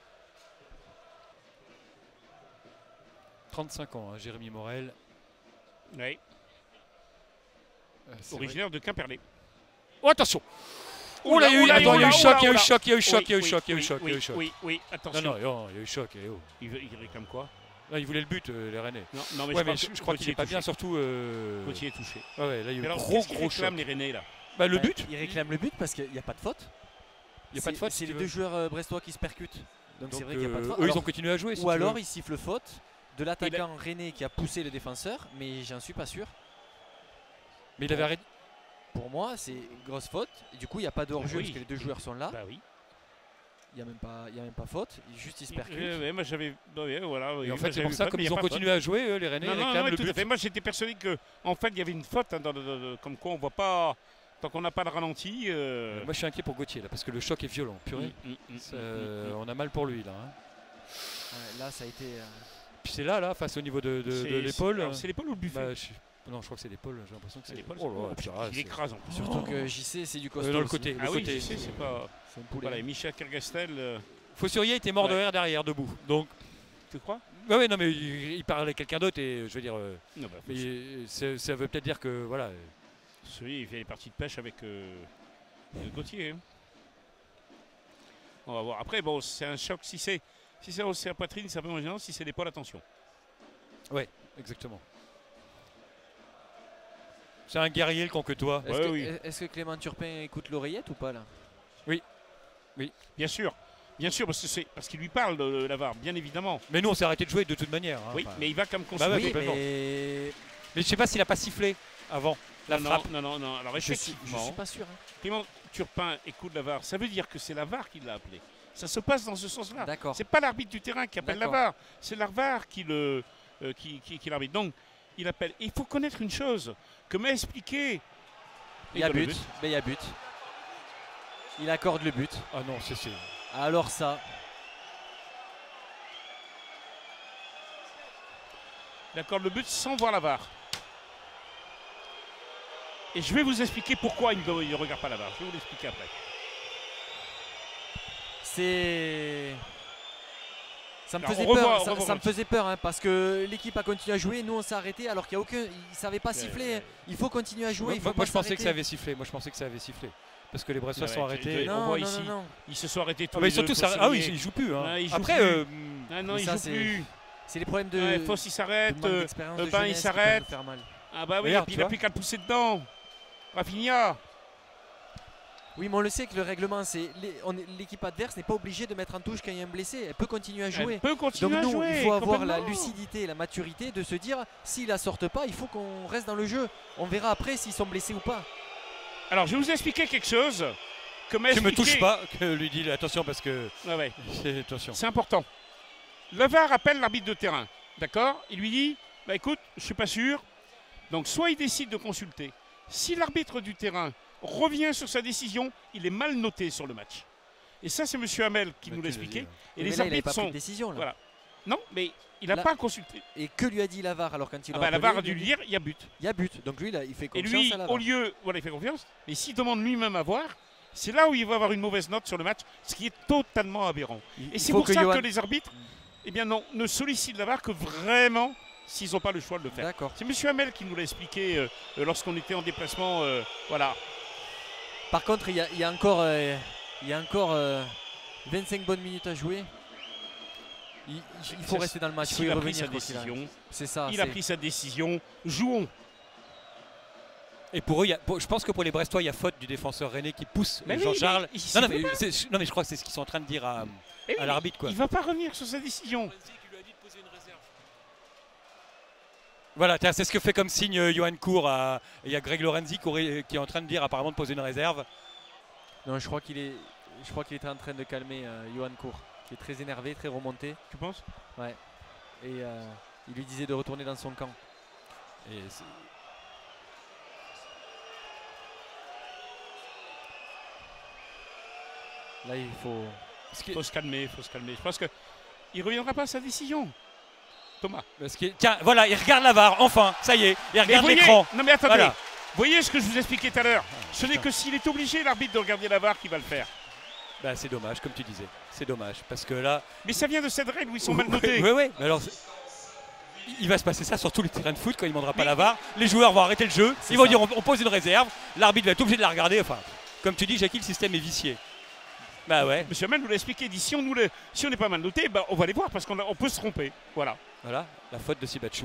35 ans, hein, Jérémy Morel. Oui. Originaire de Quimperlé. Oh, attention! Oh là, il y a eu choc, il y a eu choc, il y a eu choc, il y a eu choc, il y a eu choc, il y a eu choc. Oui, attention. Non, il y a eu choc. Il réclame quoi? Là, il voulait le but, les Rennais. Non, mais je crois qu'il n'est pas bien, surtout. Gauthier est touché. Ouais, là, il y a eu gros choc. Les Rennais là. Bah, le but? Il réclame le but parce qu'il n'y a pas de faute. Il n'y a pas de faute. C'est les deux joueurs brestois qui se percutent. Donc c'est vrai qu'il n'y a pas de faute. Eux, ils ont continué à jouer. Ou alors, il siffle faute de l'attaquant Rennais qui a poussé le défenseur, mais j'en suis pas sûr. Mais il avait arrêté. Pour moi, c'est grosse faute. Et du coup, il n'y a pas de hors-jeu parce que les deux joueurs sont là. Bah oui. Il n'y a même pas faute. Juste, il se percute. Moi, j'avais. Voilà, et en fait, c'est pour ça, comme ils ont continué à jouer, les Rennais réclament le but. Moi, j'étais persuadé qu'en fait, il y avait une faute. Hein, comme quoi, on voit pas. Tant qu'on n'a pas le ralenti. Moi, je suis inquiet pour Gauthier, là, parce que le choc est violent. Purée. On a mal pour lui, là. Hein. Ouais, là, ça a été. Puis c'est là, face au niveau de l'épaule. C'est l'épaule ou le buffet? Non, je crois que c'est l'épaule. J'ai l'impression que c'est l'épaule. Il écrase en plus. Surtout que JC, c'est du costaud. Dans le côté. Ah oui, JC, c'est pas. C'est un poulet. Voilà, Michel Kergastel. Faussurier était mort de rire derrière, debout. Donc. Tu crois? Oui, non, mais il parlait à quelqu'un d'autre et je veux dire. Non, bah, mais ça veut peut-être dire que voilà. Celui, il fait les parties de pêche avec Gauthier. Hein. On va voir. Après, bon, c'est un choc. Si c'est la poitrine, c'est un peu moins gênant. Si c'est l'épaule, attention. Ouais, exactement. C'est un guerrier le con que toi. Est-ce que Clément Turpin écoute l'oreillette ou pas là? Oui. Bien sûr, parce qu'il lui parle de Lavare, bien évidemment. Mais nous on s'est arrêté de jouer de toute manière. Hein, oui, mais il va comme consommer. Mais je sais pas s'il a pas sifflé avant la frappe. Non. Alors effectivement, je suis pas sûr. Hein. Clément Turpin écoute Lavare. Ça veut dire que c'est Lavare qui l'a appelé. Ça se passe dans ce sens-là. D'accord. C'est pas l'arbitre du terrain qui appelle Lavare, c'est Lavare qui l'arbitre. Donc il appelle. Et il faut connaître une chose que m'a expliqué. Il y a but. Mais il y a but. Il accorde le but. Ah non, c'est. Alors ça. Il accorde le but sans voir la VAR. Et je vais vous expliquer pourquoi il ne regarde pas la VAR. Je vais vous l'expliquer après. Ça me faisait peur hein, parce que l'équipe a continué à jouer, nous on s'est arrêté alors qu'il n'y a aucun. Il ne savait pas siffler. Il faut continuer à jouer. Moi je pensais que ça avait sifflé. Parce que les Bressois sont arrêtés. On voit ici, ils se sont arrêtés tous les deux. Surtout ça. Ah oui, ils jouent plus. Hein. Après, non, ils jouent plus. C'est les problèmes de. Fausse il s'arrête, Ben il s'arrête. Ah bah oui, et puis il n'a plus qu'à le pousser dedans. Rafinha. Oui, mais on le sait que le règlement, c'est l'équipe adverse n'est pas obligée de mettre en touche quand il y a un blessé. Elle peut continuer à jouer. Elle peut continuer à Donc nous, jouer, il faut avoir la complètement. lucidité, la maturité de se dire s'ils la sortent pas, il faut qu'on reste dans le jeu. On verra après s'ils sont blessés ou pas. Alors, je vais vous expliquer quelque chose. Que m'a Tu me expliqué- touches pas, que lui dit attention parce que. Ouais, ouais. Attention. C'est important. Le VAR appelle l'arbitre de terrain. D'accord? Il lui dit bah, écoute, je suis pas sûr. Donc, soit il décide de consulter. Si l'arbitre du terrain revient sur sa décision, il est mal noté sur le match. Et ça, c'est M. Hamel qui nous l'a expliqué. Et Mais les là, il avait arbitres pas pris sont. de décision, là. Voilà. Non, mais il n'a Là- pas consulté. Et que lui a dit la VAR alors quand il Ah l'a bah, la appelé, VAR a dû lui dire il y a but. il y a but. Donc lui, là, il fait Et confiance lui, à la au VAR. lieu. Voilà, il fait confiance. Mais s'il demande lui-même à voir, c'est là où il va avoir une mauvaise note sur le match, ce qui est totalement aberrant. Et c'est faut pour que ça Johan- que les arbitres, eh bien non, ne sollicitent la VAR que vraiment s'ils n'ont pas le choix de le faire. D'accord. C'est M. Hamel qui nous l'a expliqué lorsqu'on était en déplacement. Voilà. Par contre, il y a encore 25 bonnes minutes à jouer. Il faut rester dans le match. Il faut y Il a pris revenir sa quoi qu'il arrive. décision. C'est ça. Il a pris sa décision. Jouons. Et pour eux, je pense que pour les Brestois, il y a faute du défenseur rennais qui pousse Mais oui, Jean-Charles. mais Non, il mais, sait pas. non, mais je crois que c'est ce qu'ils sont en train de dire à Eh oui, l'arbitre. Quoi. Il ne va pas revenir sur sa décision. Voilà, tiens, c'est ce que fait comme signe Johan Cour. Il y a Greg Lorenzi qui est en train de dire apparemment de poser une réserve. Non, je crois qu'il était en train de calmer Johan Cour, qui est très énervé, très remonté. Tu penses? Ouais. Et il lui disait de retourner dans son camp. Et là, il faut. Faut se calmer, faut se calmer. Je pense qu'il ne reviendra pas à sa décision. Thomas. Tiens, voilà, il regarde la VAR, enfin, ça y est, il regarde voyez, l'écran. Non mais attendez, Voilà. voyez ce que je vous expliquais tout à l'heure. Ce n'est que s'il est obligé, l'arbitre, de regarder la VAR, qui va le faire. Bah, c'est dommage, comme tu disais. C'est dommage, parce que là... Mais ça vient de cette règle où ils sont mal notés. Oui, oui, mais alors... Il va se passer ça sur tous les terrains de foot quand il ne demandera pas la VAR. Les joueurs vont arrêter le jeu, ils vont dire on pose une réserve, l'arbitre va être obligé de la regarder. Enfin, comme tu dis, Jackie, le système est vicié. Bah ouais. Monsieur Hamel nous l'a expliqué, il dit si on n'est pas mal noté, bah, on va les voir parce qu'on peut se tromper. Voilà. Voilà, la faute de Sibachou.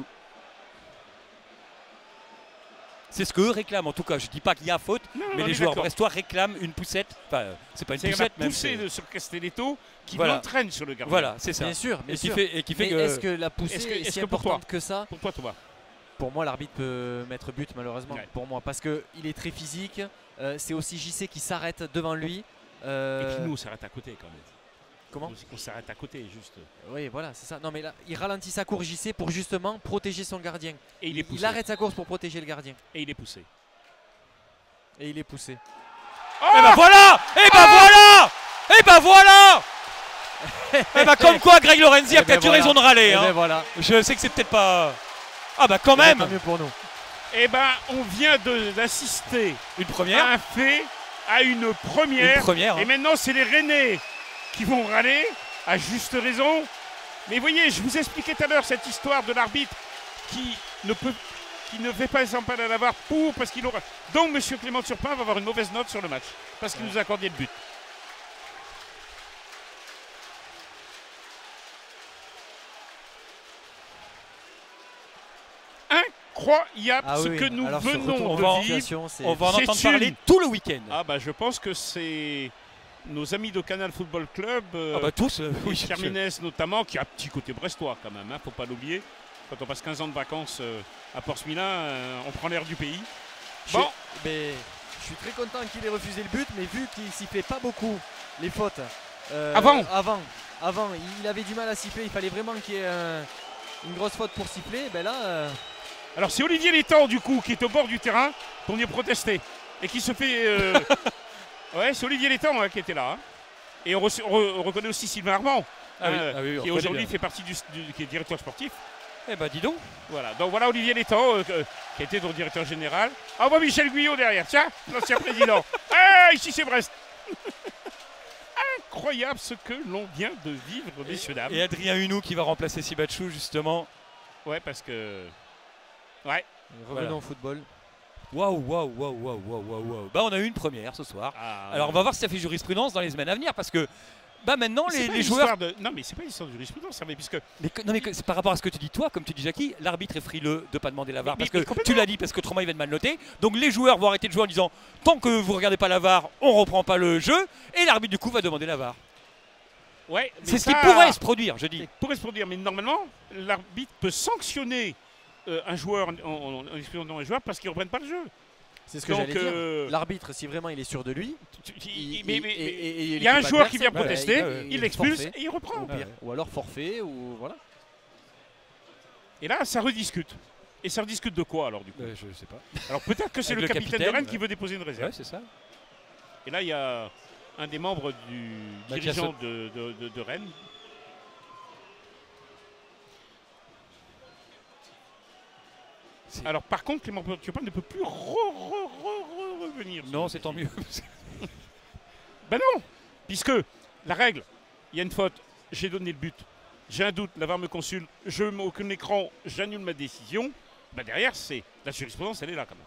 C'est ce qu'eux réclament. En tout cas, je ne dis pas qu'il y a faute, mais les joueurs brestois réclament une poussette. Enfin, c'est pas une poussette, même. C'est poussée sur Castelletto qui l'entraîne sur le gardien. Voilà, c'est ça. Bien sûr, bien sûr. Et qui fait que... Est-ce que la poussée est si importante que ça? Pour toi, Thomas. Pour moi, l'arbitre peut mettre but, malheureusement. Ouais. Pour moi, parce qu'il est très physique. C'est aussi JC qui s'arrête devant lui. Et puis nous, on s'arrête à côté quand même. Comment? On s'arrête à côté, juste. Oui, voilà, c'est ça. Non, mais là, il ralentit sa course JC pour justement protéger son gardien. Et il est poussé. Il arrête sa course pour protéger le gardien. Et il est poussé. Et il est poussé. Oh, et ben voilà! Et ben voilà! Et ben voilà! Et ben comme quoi, Greg Lorenzi a peut-être eu raison de râler. Ben voilà. Je sais que c'est peut-être pas... Ah bah quand même! Tant mieux pour nous. Eh ben, on vient d'assister une première à un fait, à une première. Une première. Et maintenant, c'est les Rennais qui vont râler, à juste raison. Mais voyez, je vous expliquais tout à l'heure cette histoire de l'arbitre qui ne fait pas appel à la VAR parce qu'il aura. Donc, M. Clément Turpin va avoir une mauvaise note sur le match parce qu'il nous a accordé le but. Incroyable ce que nous venons de vivre. On va en entendre parler tout le week-end. Ah bah je pense que c'est nos amis de Canal Football Club, tous, oui, Carmines notamment, qui a un petit côté brestois quand même, faut pas l'oublier. Quand on passe 15 ans de vacances à Portsmouth, on prend l'air du pays. Bon. Mais je suis très content qu'il ait refusé le but, mais vu qu'il sifflait pas beaucoup les fautes. Avant, il avait du mal à siffler, il fallait vraiment qu'il y ait une grosse faute pour siffler. Ben là, alors c'est Olivier Létang du coup qui est au bord du terrain pour venir protester et qui se fait... ouais, c'est Olivier Létang qui était là. Hein. Et on reconnaît aussi Sylvain Armand, qui aujourd'hui fait partie qui est directeur sportif. Eh ben dis donc. Voilà, donc voilà Olivier Létang qui était notre directeur général. Ah, on voit Michel Guyot derrière, tiens, l'ancien président. Ah, ici c'est Brest. Incroyable ce que l'on vient de vivre, messieurs, dames. Et Adrien Hunou qui va remplacer Sibachou justement. Ouais, parce que... Ouais. Revenons au football. Waouh. Bah on a eu une première ce soir. Alors on va voir si ça fait jurisprudence dans les semaines à venir parce que Bah maintenant, les joueurs. Non, mais c'est pas une histoire de jurisprudence, puisque. Non, mais c'est par rapport à ce que tu dis, toi, comme tu dis, Jackie, l'arbitre est frileux de ne pas demander la VAR. Parce que tu l'as dit, parce que autrement, il va être mal noté. Donc les joueurs vont arrêter de jouer en disant tant que vous ne regardez pas la VAR, on ne reprend pas le jeu. Et l'arbitre, du coup, va demander la VAR. Ouais, c'est ce qui pourrait se produire, je dis. Il pourrait se produire, mais normalement, l'arbitre peut sanctionner un joueur en excluant un joueur parce qu'il ne reprenne pas le jeu. C'est ce que j'allais dire. L'arbitre, si vraiment il est sûr de lui, il y a un joueur qui vient protester, il l'expulse et il reprend. Ou alors forfait, ou voilà. Et là, ça rediscute. Et ça rediscute de quoi alors du coup? Je sais pas. Alors peut-être que c'est le capitaine de Rennes qui veut déposer une réserve. Ouais, c'est ça. Et là, il y a un des membres du dirigeant de Rennes. Alors par contre, Clément Turpin ne peut plus revenir. Non, c'est tant mieux. Ben non, puisque la règle, il y a une faute, j'ai donné le but, j'ai un doute, la VAR me consulte, je mets aucun écran, j'annule ma décision. Ben derrière, c'est la jurisprudence, elle est là quand même.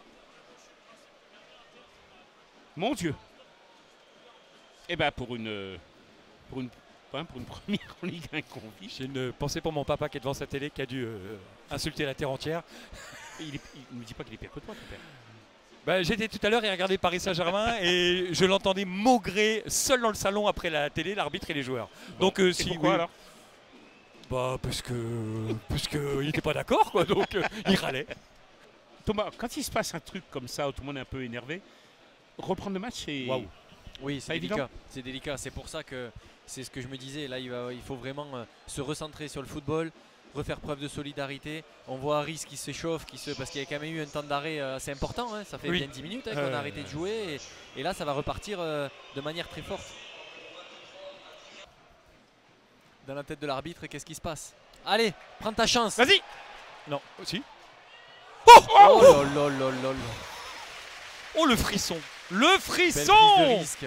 Mon Dieu. Et ben pour une première en Ligue 1 qu'on vit. J'ai une pensée pour mon papa qui est devant sa télé, qui a dû insulter la terre entière. Il ne me dit pas qu'il est pire que toi, ton père. Bah, j'étais tout à l'heure et regardé Paris Saint-Germain et je l'entendais maugrer seul dans le salon après la télé, l'arbitre et les joueurs. Bon. Donc si pourquoi alors? Bah parce que il n'était pas d'accord quoi, donc il râlait. Thomas, quand il se passe un truc comme ça où tout le monde est un peu énervé, reprendre le match c'est... Waouh. Oui, c'est évident. délicat. C'est délicat. C'est pour ça que c'est ce que je me disais. Là, il faut vraiment se recentrer sur le football, refaire preuve de solidarité. On voit Harris qui s'échauffe, parce qu'il y a quand même eu un temps d'arrêt assez important. Hein. Ça fait bien 10 minutes qu'on a arrêté de jouer. Et là, ça va repartir de manière très forte. Dans la tête de l'arbitre, qu'est-ce qui se passe? Allez, prends ta chance. Vas-y. Non, aussi. Oh là là là là là. Oh le frisson. Le frisson. Belle prise de risque.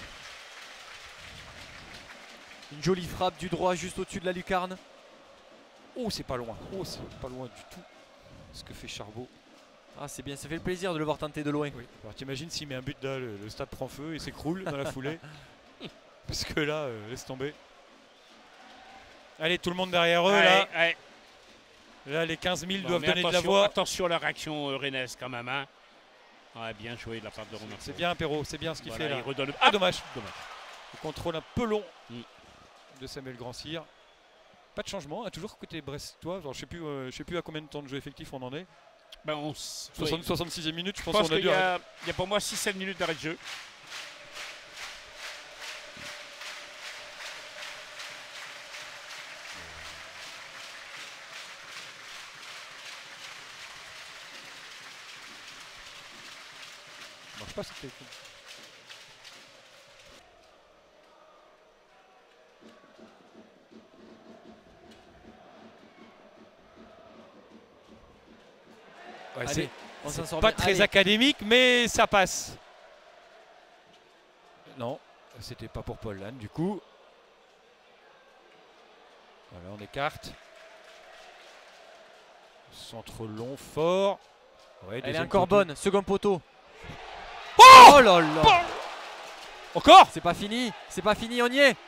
Une jolie frappe du droit juste au-dessus de la lucarne. Oh c'est pas loin. Oh c'est pas loin du tout. Ce que fait Charbot. Ah c'est bien, ça fait le plaisir de le voir tenter de loin. Oui. Alors t'imagines s'il met un but là, le stade prend feu et s'écroule dans la foulée. Parce que là, laisse tomber. Allez, tout le monde derrière eux là. Allez. Là, les 15 000 doivent donner de la voix. Attention à la réaction rennaise quand même. Hein. Ouais, bien joué de la part de Romain. C'est bien, Perrault, c'est bien ce qu'il fait là. Ah, dommage. Le contrôle un peu long de Samuel Grand-Cyr. Pas de changement, toujours côté brestois. Je ne sais plus à combien de temps de jeu effectif on en est. Ben 66e minute, je pense qu'on a qu'il y a pour moi 6-7 minutes d'arrêt de jeu. Ça marche pas cette technique. Ouais, c'est pas très académique, mais ça passe. Non, c'était pas pour Paul Lannes du coup. Voilà, on écarte. Centre long, fort. Ouais, elle est encore bonne, second poteau. Oh là là. Encore. C'est pas fini, on y est.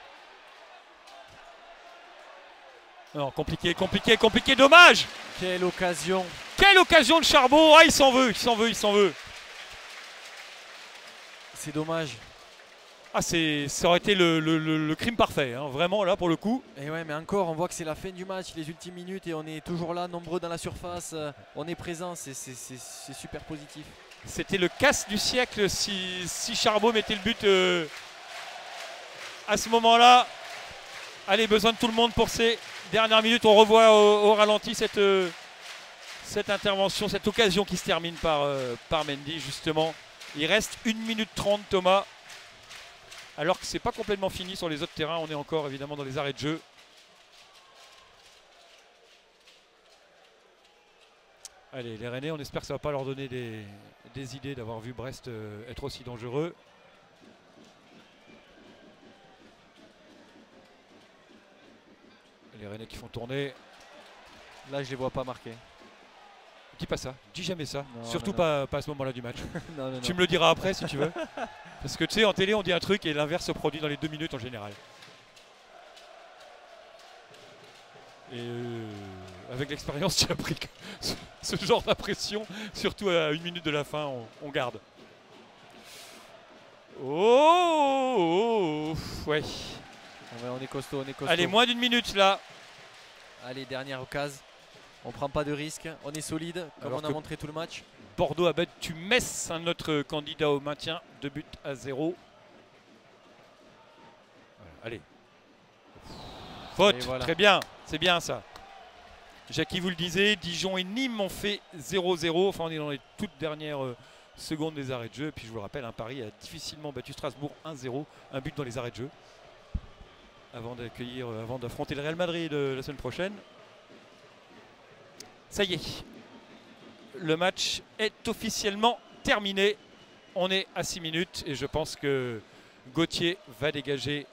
Non, compliqué, dommage. Quelle occasion de Charbot. Ah, il s'en veut. C'est dommage. Ah, ça aurait été le crime parfait, hein, vraiment là pour le coup. Et ouais, mais encore, on voit que c'est la fin du match, les ultimes minutes, et on est toujours là, nombreux dans la surface. On est présent, c'est super positif. C'était le casse du siècle si Charbot mettait le but à ce moment-là. Allez, besoin de tout le monde pour ces dernières minutes. On revoit au ralenti cette intervention, cette occasion qui se termine par Mendy justement. Il reste 1 minute 30 Thomas. Alors que c'est pas complètement fini sur les autres terrains. On est encore évidemment dans les arrêts de jeu. Allez, les Rennais, on espère que ça ne va pas leur donner des idées d'avoir vu Brest être aussi dangereux. Les Rennais qui font tourner. Là, je les vois pas marquer. Dis pas ça, dis jamais ça. Non, Surtout non. Pas à ce moment-là du match. Non, Tu me le diras après si tu veux. Parce que tu sais, en télé, on dit un truc et l'inverse se produit dans les 2 minutes en général. Et avec l'expérience, tu as appris que ce genre d'impression, surtout à 1 minute de la fin, on garde. Oh, ouais. On est costaud, on est costaud. Allez, moins d'1 minute là. Allez, dernière occasion. On prend pas de risque, on est solide, comme Alors on a que montré tout le match. Bordeaux a battu Metz, notre candidat au maintien, 2-0. Voilà, allez. Faute, Et voilà. très bien, c'est bien ça. Jackie vous le disait, Dijon et Nîmes ont fait 0-0. Enfin, on est dans les toutes dernières secondes des arrêts de jeu. Et puis je vous le rappelle, Paris a difficilement battu Strasbourg 1-0. Un but dans les arrêts de jeu. Avant d'affronter le Real Madrid la semaine prochaine. Ça y est, le match est officiellement terminé. On est à 6 minutes et je pense que Gauthier va dégager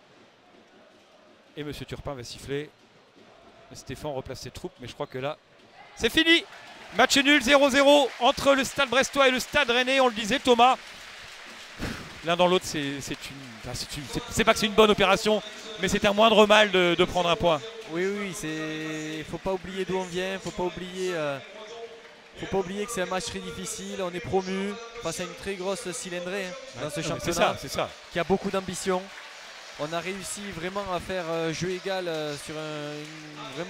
et M. Turpin va siffler. Stéphane replace ses troupes, mais je crois que là, c'est fini. Match nul 0-0 entre le Stade Brestois et le Stade Rennais. On le disait, Thomas. L'un dans l'autre, c'est pas que c'est une bonne opération, mais c'est un moindre mal de prendre un point. Oui, il faut pas oublier d'où on vient, faut pas oublier que c'est un match très difficile. On est promu face à une très grosse cylindrée dans ce championnat. C'est ça. Qui a beaucoup d'ambition. On a réussi vraiment à faire jeu égal sur une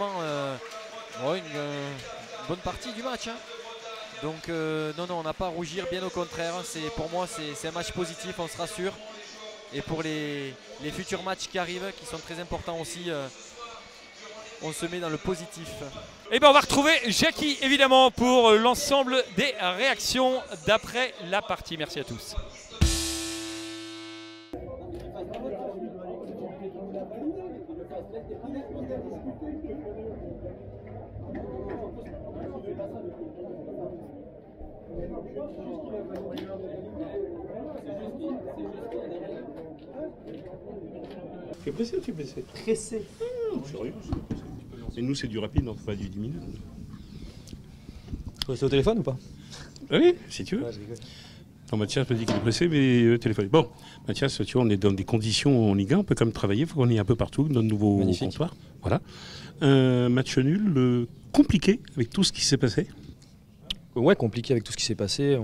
bonne partie du match. Hein. Donc non, on n'a pas à rougir, bien au contraire. Pour moi, c'est un match positif, on se rassure. Et pour les futurs matchs qui arrivent, qui sont très importants aussi, on se met dans le positif. Et bien on va retrouver Jackie évidemment pour l'ensemble des réactions d'après la partie. Merci à tous. Tu es pressé ou tu es pressé? Pressé. Sérieux? Et nous, c'est du rapide, donc pas du 10 minutes. Tu restes au téléphone ou pas? Oui, si tu veux. Non, Mathias me dit qu'il est pressé, mais téléphone. Bon, Mathias, tu vois, on est dans des conditions en Ligue 1, on peut quand même travailler, il faut qu'on y ait un peu partout, notre nouveau comptoir. Voilà. Un match nul, compliqué avec tout ce qui s'est passé. Ouais, compliqué avec tout ce qui s'est passé.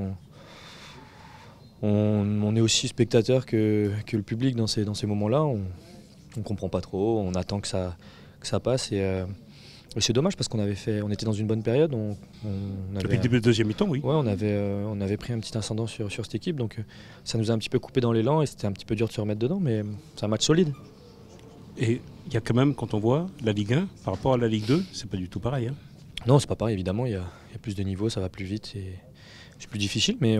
On est aussi spectateur que le public dans ces moments-là. On ne comprend pas trop, on attend que ça passe. Et c'est dommage parce on était dans une bonne période. Depuis le début de deuxième mi-temps, oui. Ouais, on avait pris un petit ascendant sur cette équipe. Donc ça nous a un petit peu coupé dans l'élan et c'était un petit peu dur de se remettre dedans. Mais c'est un match solide. Et il y a quand même, quand on voit la Ligue 1 par rapport à la Ligue 2, c'est pas du tout pareil. Hein. Non, c'est pas pareil, évidemment. Il y a plus de niveau, ça va plus vite. C'est plus difficile, mais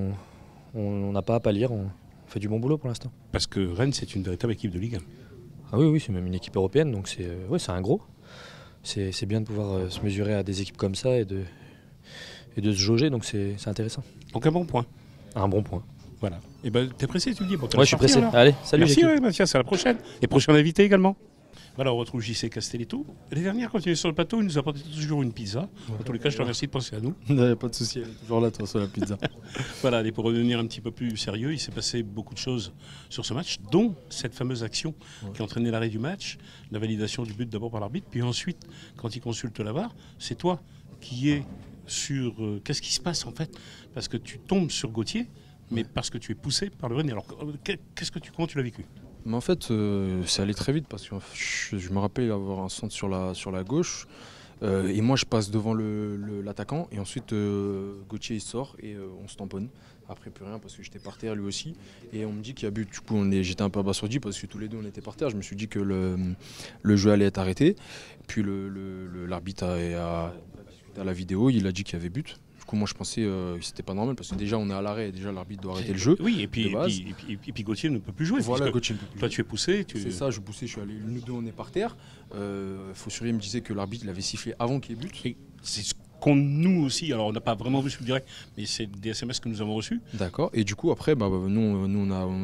on n'a pas à pâlir. On fait du bon boulot pour l'instant. Parce que Rennes, c'est une véritable équipe de Ligue 1. Ah oui, c'est même une équipe européenne, donc c'est un gros. C'est bien de pouvoir se mesurer à des équipes comme ça et de se jauger, donc c'est intéressant. Donc un bon point. Un bon point. Voilà. Et ben t'es pressé, tu le dis. Bon, ouais, je suis pressé. Alors. Allez, salut. Merci, Mathias, à la prochaine. Et prochain invité également. Voilà, on retrouve JC Castelletto. Les dernières, quand il est sur le plateau, il nous apportait toujours une pizza. En tous les cas, je te remercie de penser à nous. Non, pas de souci, elle est toujours là, toi, sur la pizza. Voilà, et pour revenir un petit peu plus sérieux, il s'est passé beaucoup de choses sur ce match, dont cette fameuse action qui a entraîné l'arrêt du match, la validation du but d'abord par l'arbitre, puis ensuite, quand il consulte la VAR, c'est toi qui es sur... qu'est-ce qui se passe en fait? Parce que tu tombes sur Gauthier, mais parce que tu es poussé par le Rennais. Alors, comment tu l'as vécu? Mais en fait, c'est allé très vite parce que je me rappelle avoir un centre sur la gauche et moi je passe devant l'attaquant et ensuite Gauthier il sort et on se tamponne. Après plus rien parce que j'étais par terre lui aussi et on me dit qu'il y a but. Du coup j'étais un peu abasourdi parce que tous les deux on était par terre. Je me suis dit que le jeu allait être arrêté. Puis l'arbitre a la vidéo, il a dit qu'il y avait but. Du coup, moi, je pensais que c'était pas normal parce que déjà, on est à l'arrêt et déjà, l'arbitre doit arrêter le jeu. Oui, et puis Gauthier ne peut plus jouer. Voilà, Gauthier ne peut plus toi, jouer. tu es poussé. C'est ça, je poussais, je suis allé. Nous deux, on est par terre. Faussurier me disait que l'arbitre l'avait sifflé avant qu'il y ait but. C'est ce qu'on nous aussi. Alors, on n'a pas vraiment vu sur le direct, mais c'est des SMS que nous avons reçus. D'accord. Et du coup, après, nous, on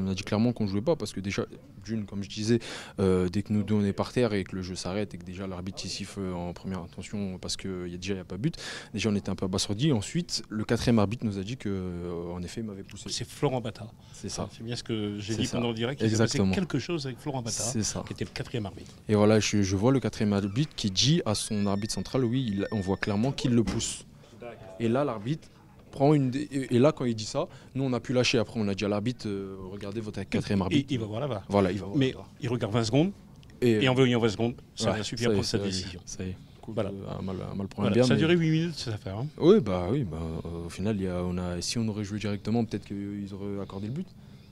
a dit clairement qu'on ne jouait pas parce que déjà, comme je disais, dès que nous deux on est par terre et que le jeu s'arrête et que déjà l'arbitre siffle en première intention parce qu'il n'y a pas but, déjà on était un peu abasourdi. Ensuite, le 4e arbitre nous a dit qu'en effet il m'avait poussé. C'est Florent Bata. C'est ça. C'est bien ce que j'ai dit pendant le direct. Il s'est passé quelque chose avec Florent Bata, qui était le 4e arbitre. Et voilà, je vois le 4e arbitre qui dit à son arbitre central, oui, on voit clairement qu'il le pousse. Et là, l'arbitre prend et là, quand il dit ça, nous on a pu lâcher. Après, on a dit à l'arbitre, regardez votre 4e arbitre. Il va voir là-bas. Voilà, il va voir. Mais il regarde 20 secondes. Et en voyant 20 secondes, ça va suffire pour sa décision. Ça y est. Voilà. Mal prendre bien. Ça a duré 8 minutes cette affaire. Hein. Oui, au final, si on aurait joué directement, peut-être qu'ils auraient accordé le but.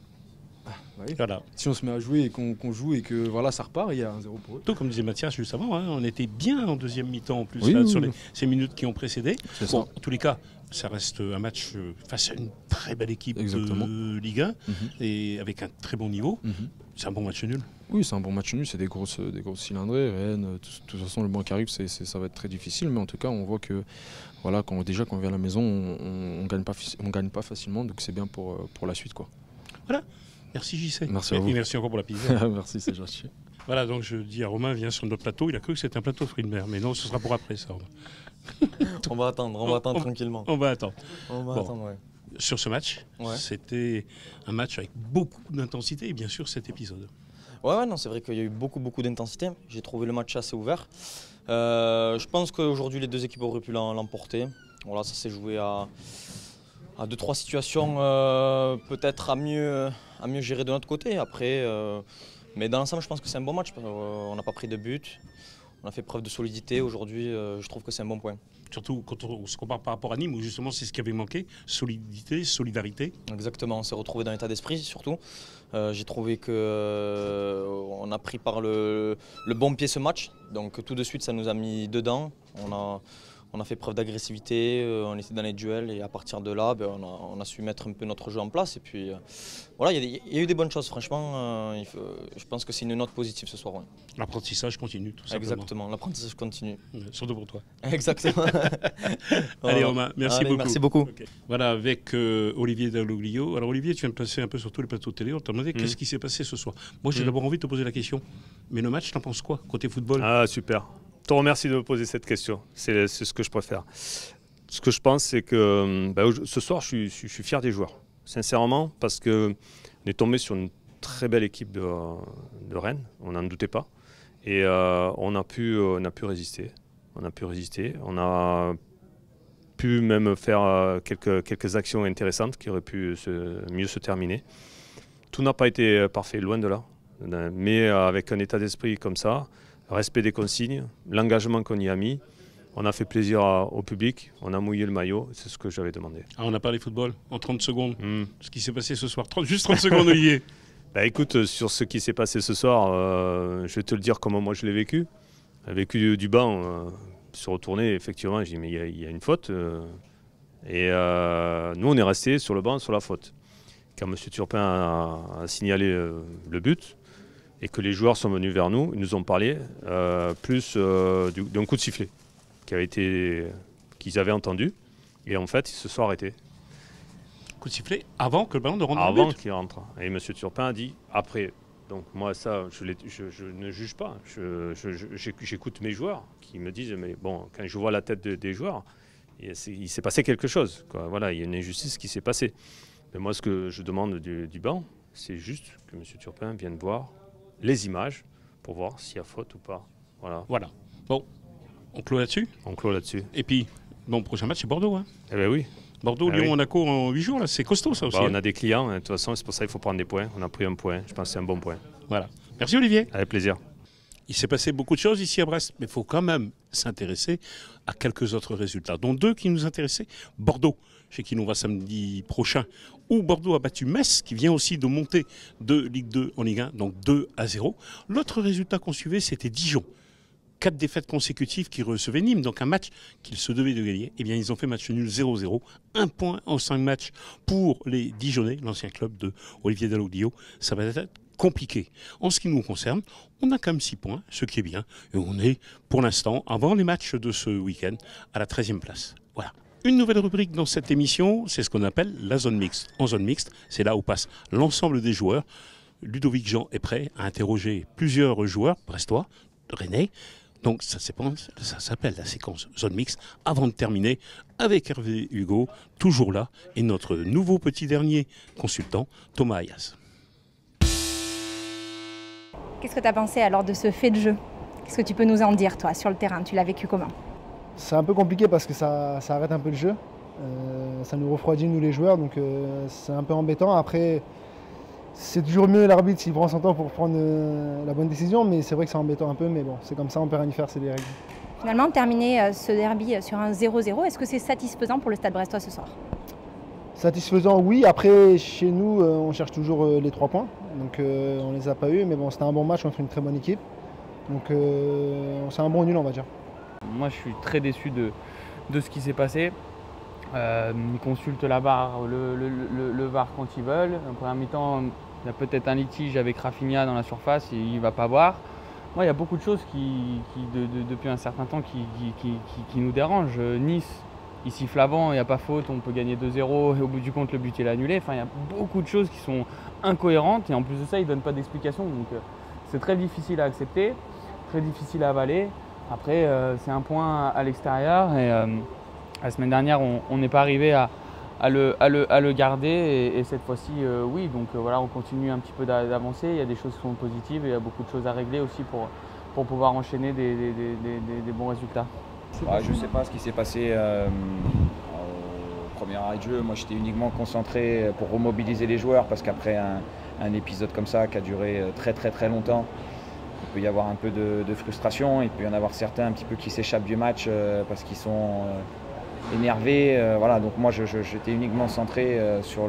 Oui. Voilà. Si on se met à jouer et qu'on joue et que voilà, ça repart, il y a 1-0 pour eux. Tout comme disait Mathias juste avant, hein, on était bien en deuxième mi-temps en plus sur ces minutes qui ont précédé. Bon, en tous les cas, ça reste un match face à une très belle équipe de Ligue 1 et avec un très bon niveau. C'est un bon match nul. Oui, c'est un bon match nul, c'est des grosses cylindrées. Rennes, de toute façon, le banc qui arrive, ça va être très difficile, mais en tout cas, on voit que voilà, quand on vient à la maison, on gagne pas facilement, donc c'est bien pour la suite, quoi. Voilà. Merci JC. Merci à vous. Et merci encore pour la pizza. Merci, c'est gentil. Voilà, donc je dis à Romain, viens sur notre plateau. Il a cru que c'était un plateau de fruits de mer, mais non, ce sera pour après ça. On va attendre tranquillement. On va attendre. Ouais. Sur ce match, c'était un match avec beaucoup d'intensité et bien sûr cet épisode. Ouais, non, c'est vrai qu'il y a eu beaucoup d'intensité. J'ai trouvé le match assez ouvert. Je pense qu'aujourd'hui, les deux équipes auraient pu l'emporter. Voilà, ça s'est joué à 2-3 situations peut-être à mieux gérer de notre côté. Après, mais dans l'ensemble, je pense que c'est un bon match. On n'a pas pris de but, on a fait preuve de solidité. Aujourd'hui, je trouve que c'est un bon point. Surtout quand on se compare par rapport à Nîmes, où justement c'est ce qui avait manqué, solidité, solidarité. Exactement, on s'est retrouvé dans l'état d'esprit surtout. J'ai trouvé qu'on a pris par le bon pied ce match, donc tout de suite ça nous a mis dedans. On a fait preuve d'agressivité, on était dans les duels et à partir de là, on a su mettre un peu notre jeu en place. Et puis voilà, il y a eu des bonnes choses, franchement. Je pense que c'est une note positive ce soir. Ouais. L'apprentissage continue, tout simplement. Exactement, l'apprentissage continue. Surtout pour toi. Exactement. Allez Romain, merci beaucoup. Merci beaucoup. Okay. Voilà, avec Olivier Dalloglio. Alors Olivier, tu viens de passer un peu sur tous les plateaux de télé. On t'a demandé qu'est-ce qui s'est passé ce soir. Moi, j'ai d'abord envie de te poser la question. Mais le match, t'en penses quoi côté football? Ah, super. Je te remercie de me poser cette question. C'est ce que je préfère. Ce que je pense, c'est que ce soir, je suis fier des joueurs. Sincèrement, parce qu'on est tombé sur une très belle équipe de Rennes. On n'en doutait pas. Et on a pu résister. On a pu même faire quelques actions intéressantes qui auraient pu mieux se terminer. Tout n'a pas été parfait, loin de là. Mais avec un état d'esprit comme ça, respect des consignes, l'engagement qu'on y a mis, on a fait plaisir au public, on a mouillé le maillot, c'est ce que j'avais demandé. Ah, on a parlé football en 30 secondes, ce qui s'est passé ce soir. Juste 30 secondes, Olivier. Écoute, sur ce qui s'est passé ce soir, je vais te le dire comment moi je l'ai vécu. J'ai vécu du banc, se retourner, effectivement, j'ai dit mais il y a une faute. Et nous on est resté sur le banc, sur la faute. Quand M. Turpin a signalé le but, et que les joueurs sont venus vers nous, ils nous ont parlé plus d'un coup de sifflet qu'ils avaient entendu, et en fait ils se sont arrêtés. Coup de sifflet avant que le ballon ne rentre dans le but. Avant qu'il rentre. Et M. Turpin a dit après. Donc moi ça, je ne juge pas. J'écoute mes joueurs qui me disent mais bon, quand je vois la tête des joueurs, il s'est passé quelque chose. Quoi. Voilà, il y a une injustice qui s'est passée. Mais moi ce que je demande du banc, c'est juste que M. Turpin vienne voir les images pour voir s'il y a faute ou pas. Voilà. Bon, on clôt là-dessus. On clôt là-dessus. Et puis, bon, prochain match, c'est Bordeaux. Hein. Eh bien oui. Bordeaux, Lyon, Monaco en 8 jours, là, c'est costaud ça aussi. On a des clients, de toute façon, c'est pour ça qu'il faut prendre des points. On a pris un point, je pense que c'est un bon point. Voilà. Merci Olivier. Avec plaisir. Il s'est passé beaucoup de choses ici à Brest, mais il faut quand même s'intéresser à quelques autres résultats, dont 2 qui nous intéressaient. Bordeaux, chez qui l'on va samedi prochain, où Bordeaux a battu Metz, qui vient aussi de monter de Ligue 2 en Ligue 1, donc 2-0. L'autre résultat qu'on suivait, c'était Dijon. 4 défaites consécutives qui recevaient Nîmes, donc un match qu'ils se devaient de gagner. Eh bien, ils ont fait match nul 0-0. 1 point en 5 matchs pour les Dijonnais, l'ancien club de Olivier Dalloglio. Ça va être compliqué. En ce qui nous concerne, on a quand même 6 points, ce qui est bien. Et on est, pour l'instant, avant les matchs de ce week-end, à la 13e place. Voilà. Une nouvelle rubrique dans cette émission, c'est ce qu'on appelle la zone mixte. En zone mixte, c'est là où passe l'ensemble des joueurs. Ludovic Jean est prêt à interroger plusieurs joueurs brestois, rennais. Donc ça s'appelle la séquence zone mixte. Avant de terminer avec Hervé Hugo, toujours là, et notre nouveau petit dernier consultant, Thomas Ayas. Qu'est-ce que tu as pensé alors de ce fait de jeu? Qu'est-ce que tu peux nous en dire, toi, sur le terrain? Tu l'as vécu comment? C'est un peu compliqué parce que ça arrête un peu le jeu. Ça nous refroidit, nous les joueurs, donc c'est un peu embêtant. Après, c'est toujours mieux l'arbitre s'il prend son temps pour prendre la bonne décision, mais c'est vrai que c'est embêtant un peu, mais bon, c'est comme ça, on peut rien y faire, c'est des règles. Finalement, terminer ce derby sur un 0-0, est-ce que c'est satisfaisant pour le Stade brestois ce soir? Satisfaisant, oui. Après, chez nous, on cherche toujours les 3 points, donc on les a pas eu, mais bon, c'était un bon match contre une très bonne équipe. Donc c'est un bon nul, on va dire. Moi, je suis très déçu de ce qui s'est passé. Ils consultent la VAR, le VAR quand ils veulent. En première mi-temps, il y a peut-être un litige avec Rafinha dans la surface et il ne va pas voir. Moi, il y a beaucoup de choses depuis un certain temps qui nous dérangent. Nice, il siffle avant, il n'y a pas faute, on peut gagner 2-0 et au bout du compte, le but est annulé. Enfin, il y a beaucoup de choses qui sont incohérentes et en plus de ça, ils ne donnent pas d'explication. Donc c'est très difficile à accepter, très difficile à avaler. Après, c'est un point à l'extérieur et la semaine dernière, on n'est pas arrivé à le garder et cette fois-ci, oui. Donc voilà, on continue un petit peu d'avancer. Il y a des choses qui sont positives et il y a beaucoup de choses à régler aussi pour pouvoir enchaîner des bons résultats. Je ne sais pas ce qui s'est passé au premier arrêt de jeu. Moi, j'étais uniquement concentré pour remobiliser les joueurs parce qu'après un épisode comme ça qui a duré très longtemps, il peut y avoir un peu de frustration. Il peut y en avoir certains un petit peu qui s'échappent du match parce qu'ils sont énervés. Voilà. Donc moi, j'étais uniquement centré sur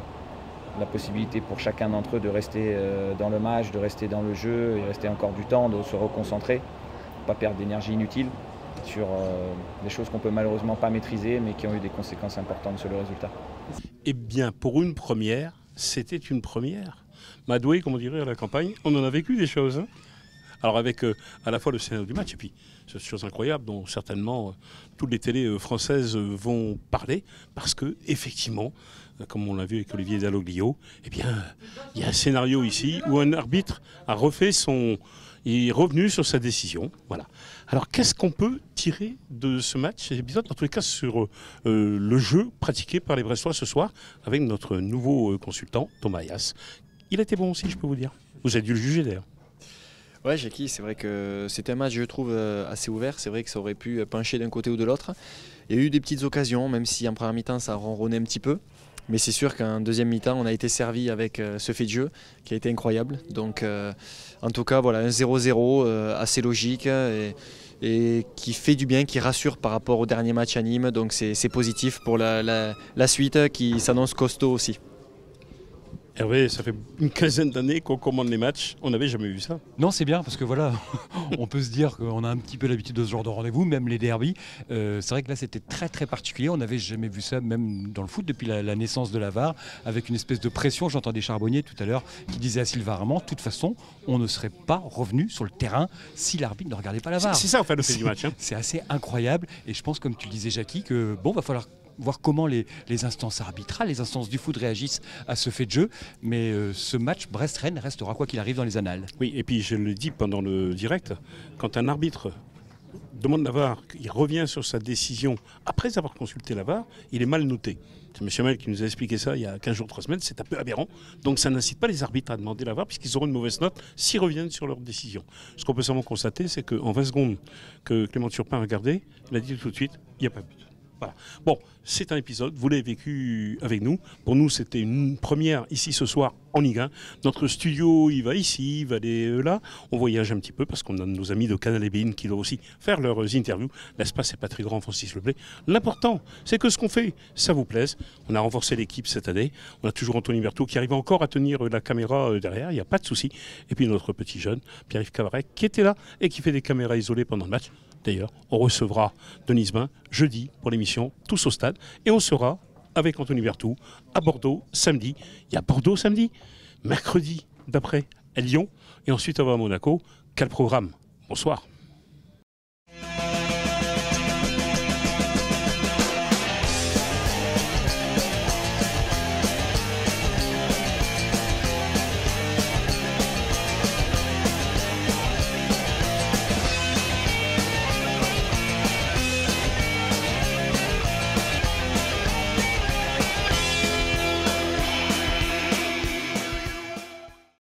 la possibilité pour chacun d'entre eux de rester dans le match, de rester dans le jeu, et rester encore du temps, de se reconcentrer, pas perdre d'énergie inutile sur des choses qu'on peut malheureusement pas maîtriser, mais qui ont eu des conséquences importantes sur le résultat. Eh bien, pour une première, c'était une première. Madoué, comme on dirait à la campagne, on en a vécu des choses. Hein. Alors avec à la fois le scénario du match et puis cette chose incroyable dont certainement toutes les télés françaises vont parler parce que effectivement, comme on l'a vu avec Olivier Dalloglio, eh bien il y a un scénario ici où un arbitre a refait il est revenu sur sa décision. Voilà. Alors qu'est-ce qu'on peut tirer de ce match, cet épisode, en tous les cas sur le jeu pratiqué par les Brestois ce soir avec notre nouveau consultant Thomas Ayas. Il a été bon aussi, je peux vous dire. Vous avez dû le juger d'ailleurs. Ouais, Jackie, c'est vrai que c'était un match, je trouve, assez ouvert. C'est vrai que ça aurait pu pencher d'un côté ou de l'autre. Il y a eu des petites occasions, même si en première mi-temps, ça ronronnait un petit peu. Mais c'est sûr qu'en deuxième mi-temps, on a été servi avec ce fait de jeu qui a été incroyable. Donc, en tout cas, voilà, un 0-0 assez logique et qui fait du bien, qui rassure par rapport au dernier match à Nîmes. Donc, c'est positif pour la suite qui s'annonce costaud aussi. Hervé, ça fait une quinzaine d'années qu'on commande les matchs, on n'avait jamais vu ça. Non, c'est bien parce que voilà, on peut se dire qu'on a un petit peu l'habitude de ce genre de rendez-vous, même les derbys. C'est vrai que là c'était très particulier, on n'avait jamais vu ça même dans le foot depuis la naissance de la VAR, avec une espèce de pression. J'entendais Charbonnier tout à l'heure qui disait à Sylvain Armand, de toute façon, on ne serait pas revenu sur le terrain si l'arbitre ne regardait pas la VAR. C'est ça en fait le fait du match. Hein. C'est assez incroyable et je pense, comme tu le disais Jackie, que bon, va falloir voir comment les instances arbitrales, les instances du foot réagissent à ce fait de jeu. Mais ce match Brest-Rennes restera quoi qu'il arrive dans les annales. Oui, et puis je le dis pendant le direct, quand un arbitre demande la VAR, il revient sur sa décision après avoir consulté la VAR, il est mal noté. C'est M. Mel qui nous a expliqué ça il y a 15 jours, 3 semaines, c'est un peu aberrant. Donc ça n'incite pas les arbitres à demander la VAR puisqu'ils auront une mauvaise note s'ils reviennent sur leur décision. Ce qu'on peut seulement constater, c'est qu'en 20 secondes que Clément Turpin a regardé, il a dit tout de suite, il n'y a pas de but. Voilà. Bon, c'est un épisode, vous l'avez vécu avec nous. Pour nous, c'était une première ici ce soir en Ligue 1. Notre studio, il va ici, il va aller là. On voyage un petit peu parce qu'on a nos amis de Canal & Bein qui doivent aussi faire leurs interviews. L'espace n'est pas très grand, Francis Leblay. L'important, c'est que ce qu'on fait, ça vous plaise. On a renforcé l'équipe cette année. On a toujours Anthony Berthaud qui arrive encore à tenir la caméra derrière, il n'y a pas de souci. Et puis notre petit jeune, Pierre-Yves Cavaret, qui était là et qui fait des caméras isolées pendant le match. D'ailleurs, on recevra Denise Bain jeudi pour l'émission Tous au Stade. Et on sera avec Anthony Berthaud à Bordeaux samedi. Il y a Bordeaux samedi, mercredi d'après à Lyon. Et ensuite on va à Monaco. Quel programme? Bonsoir.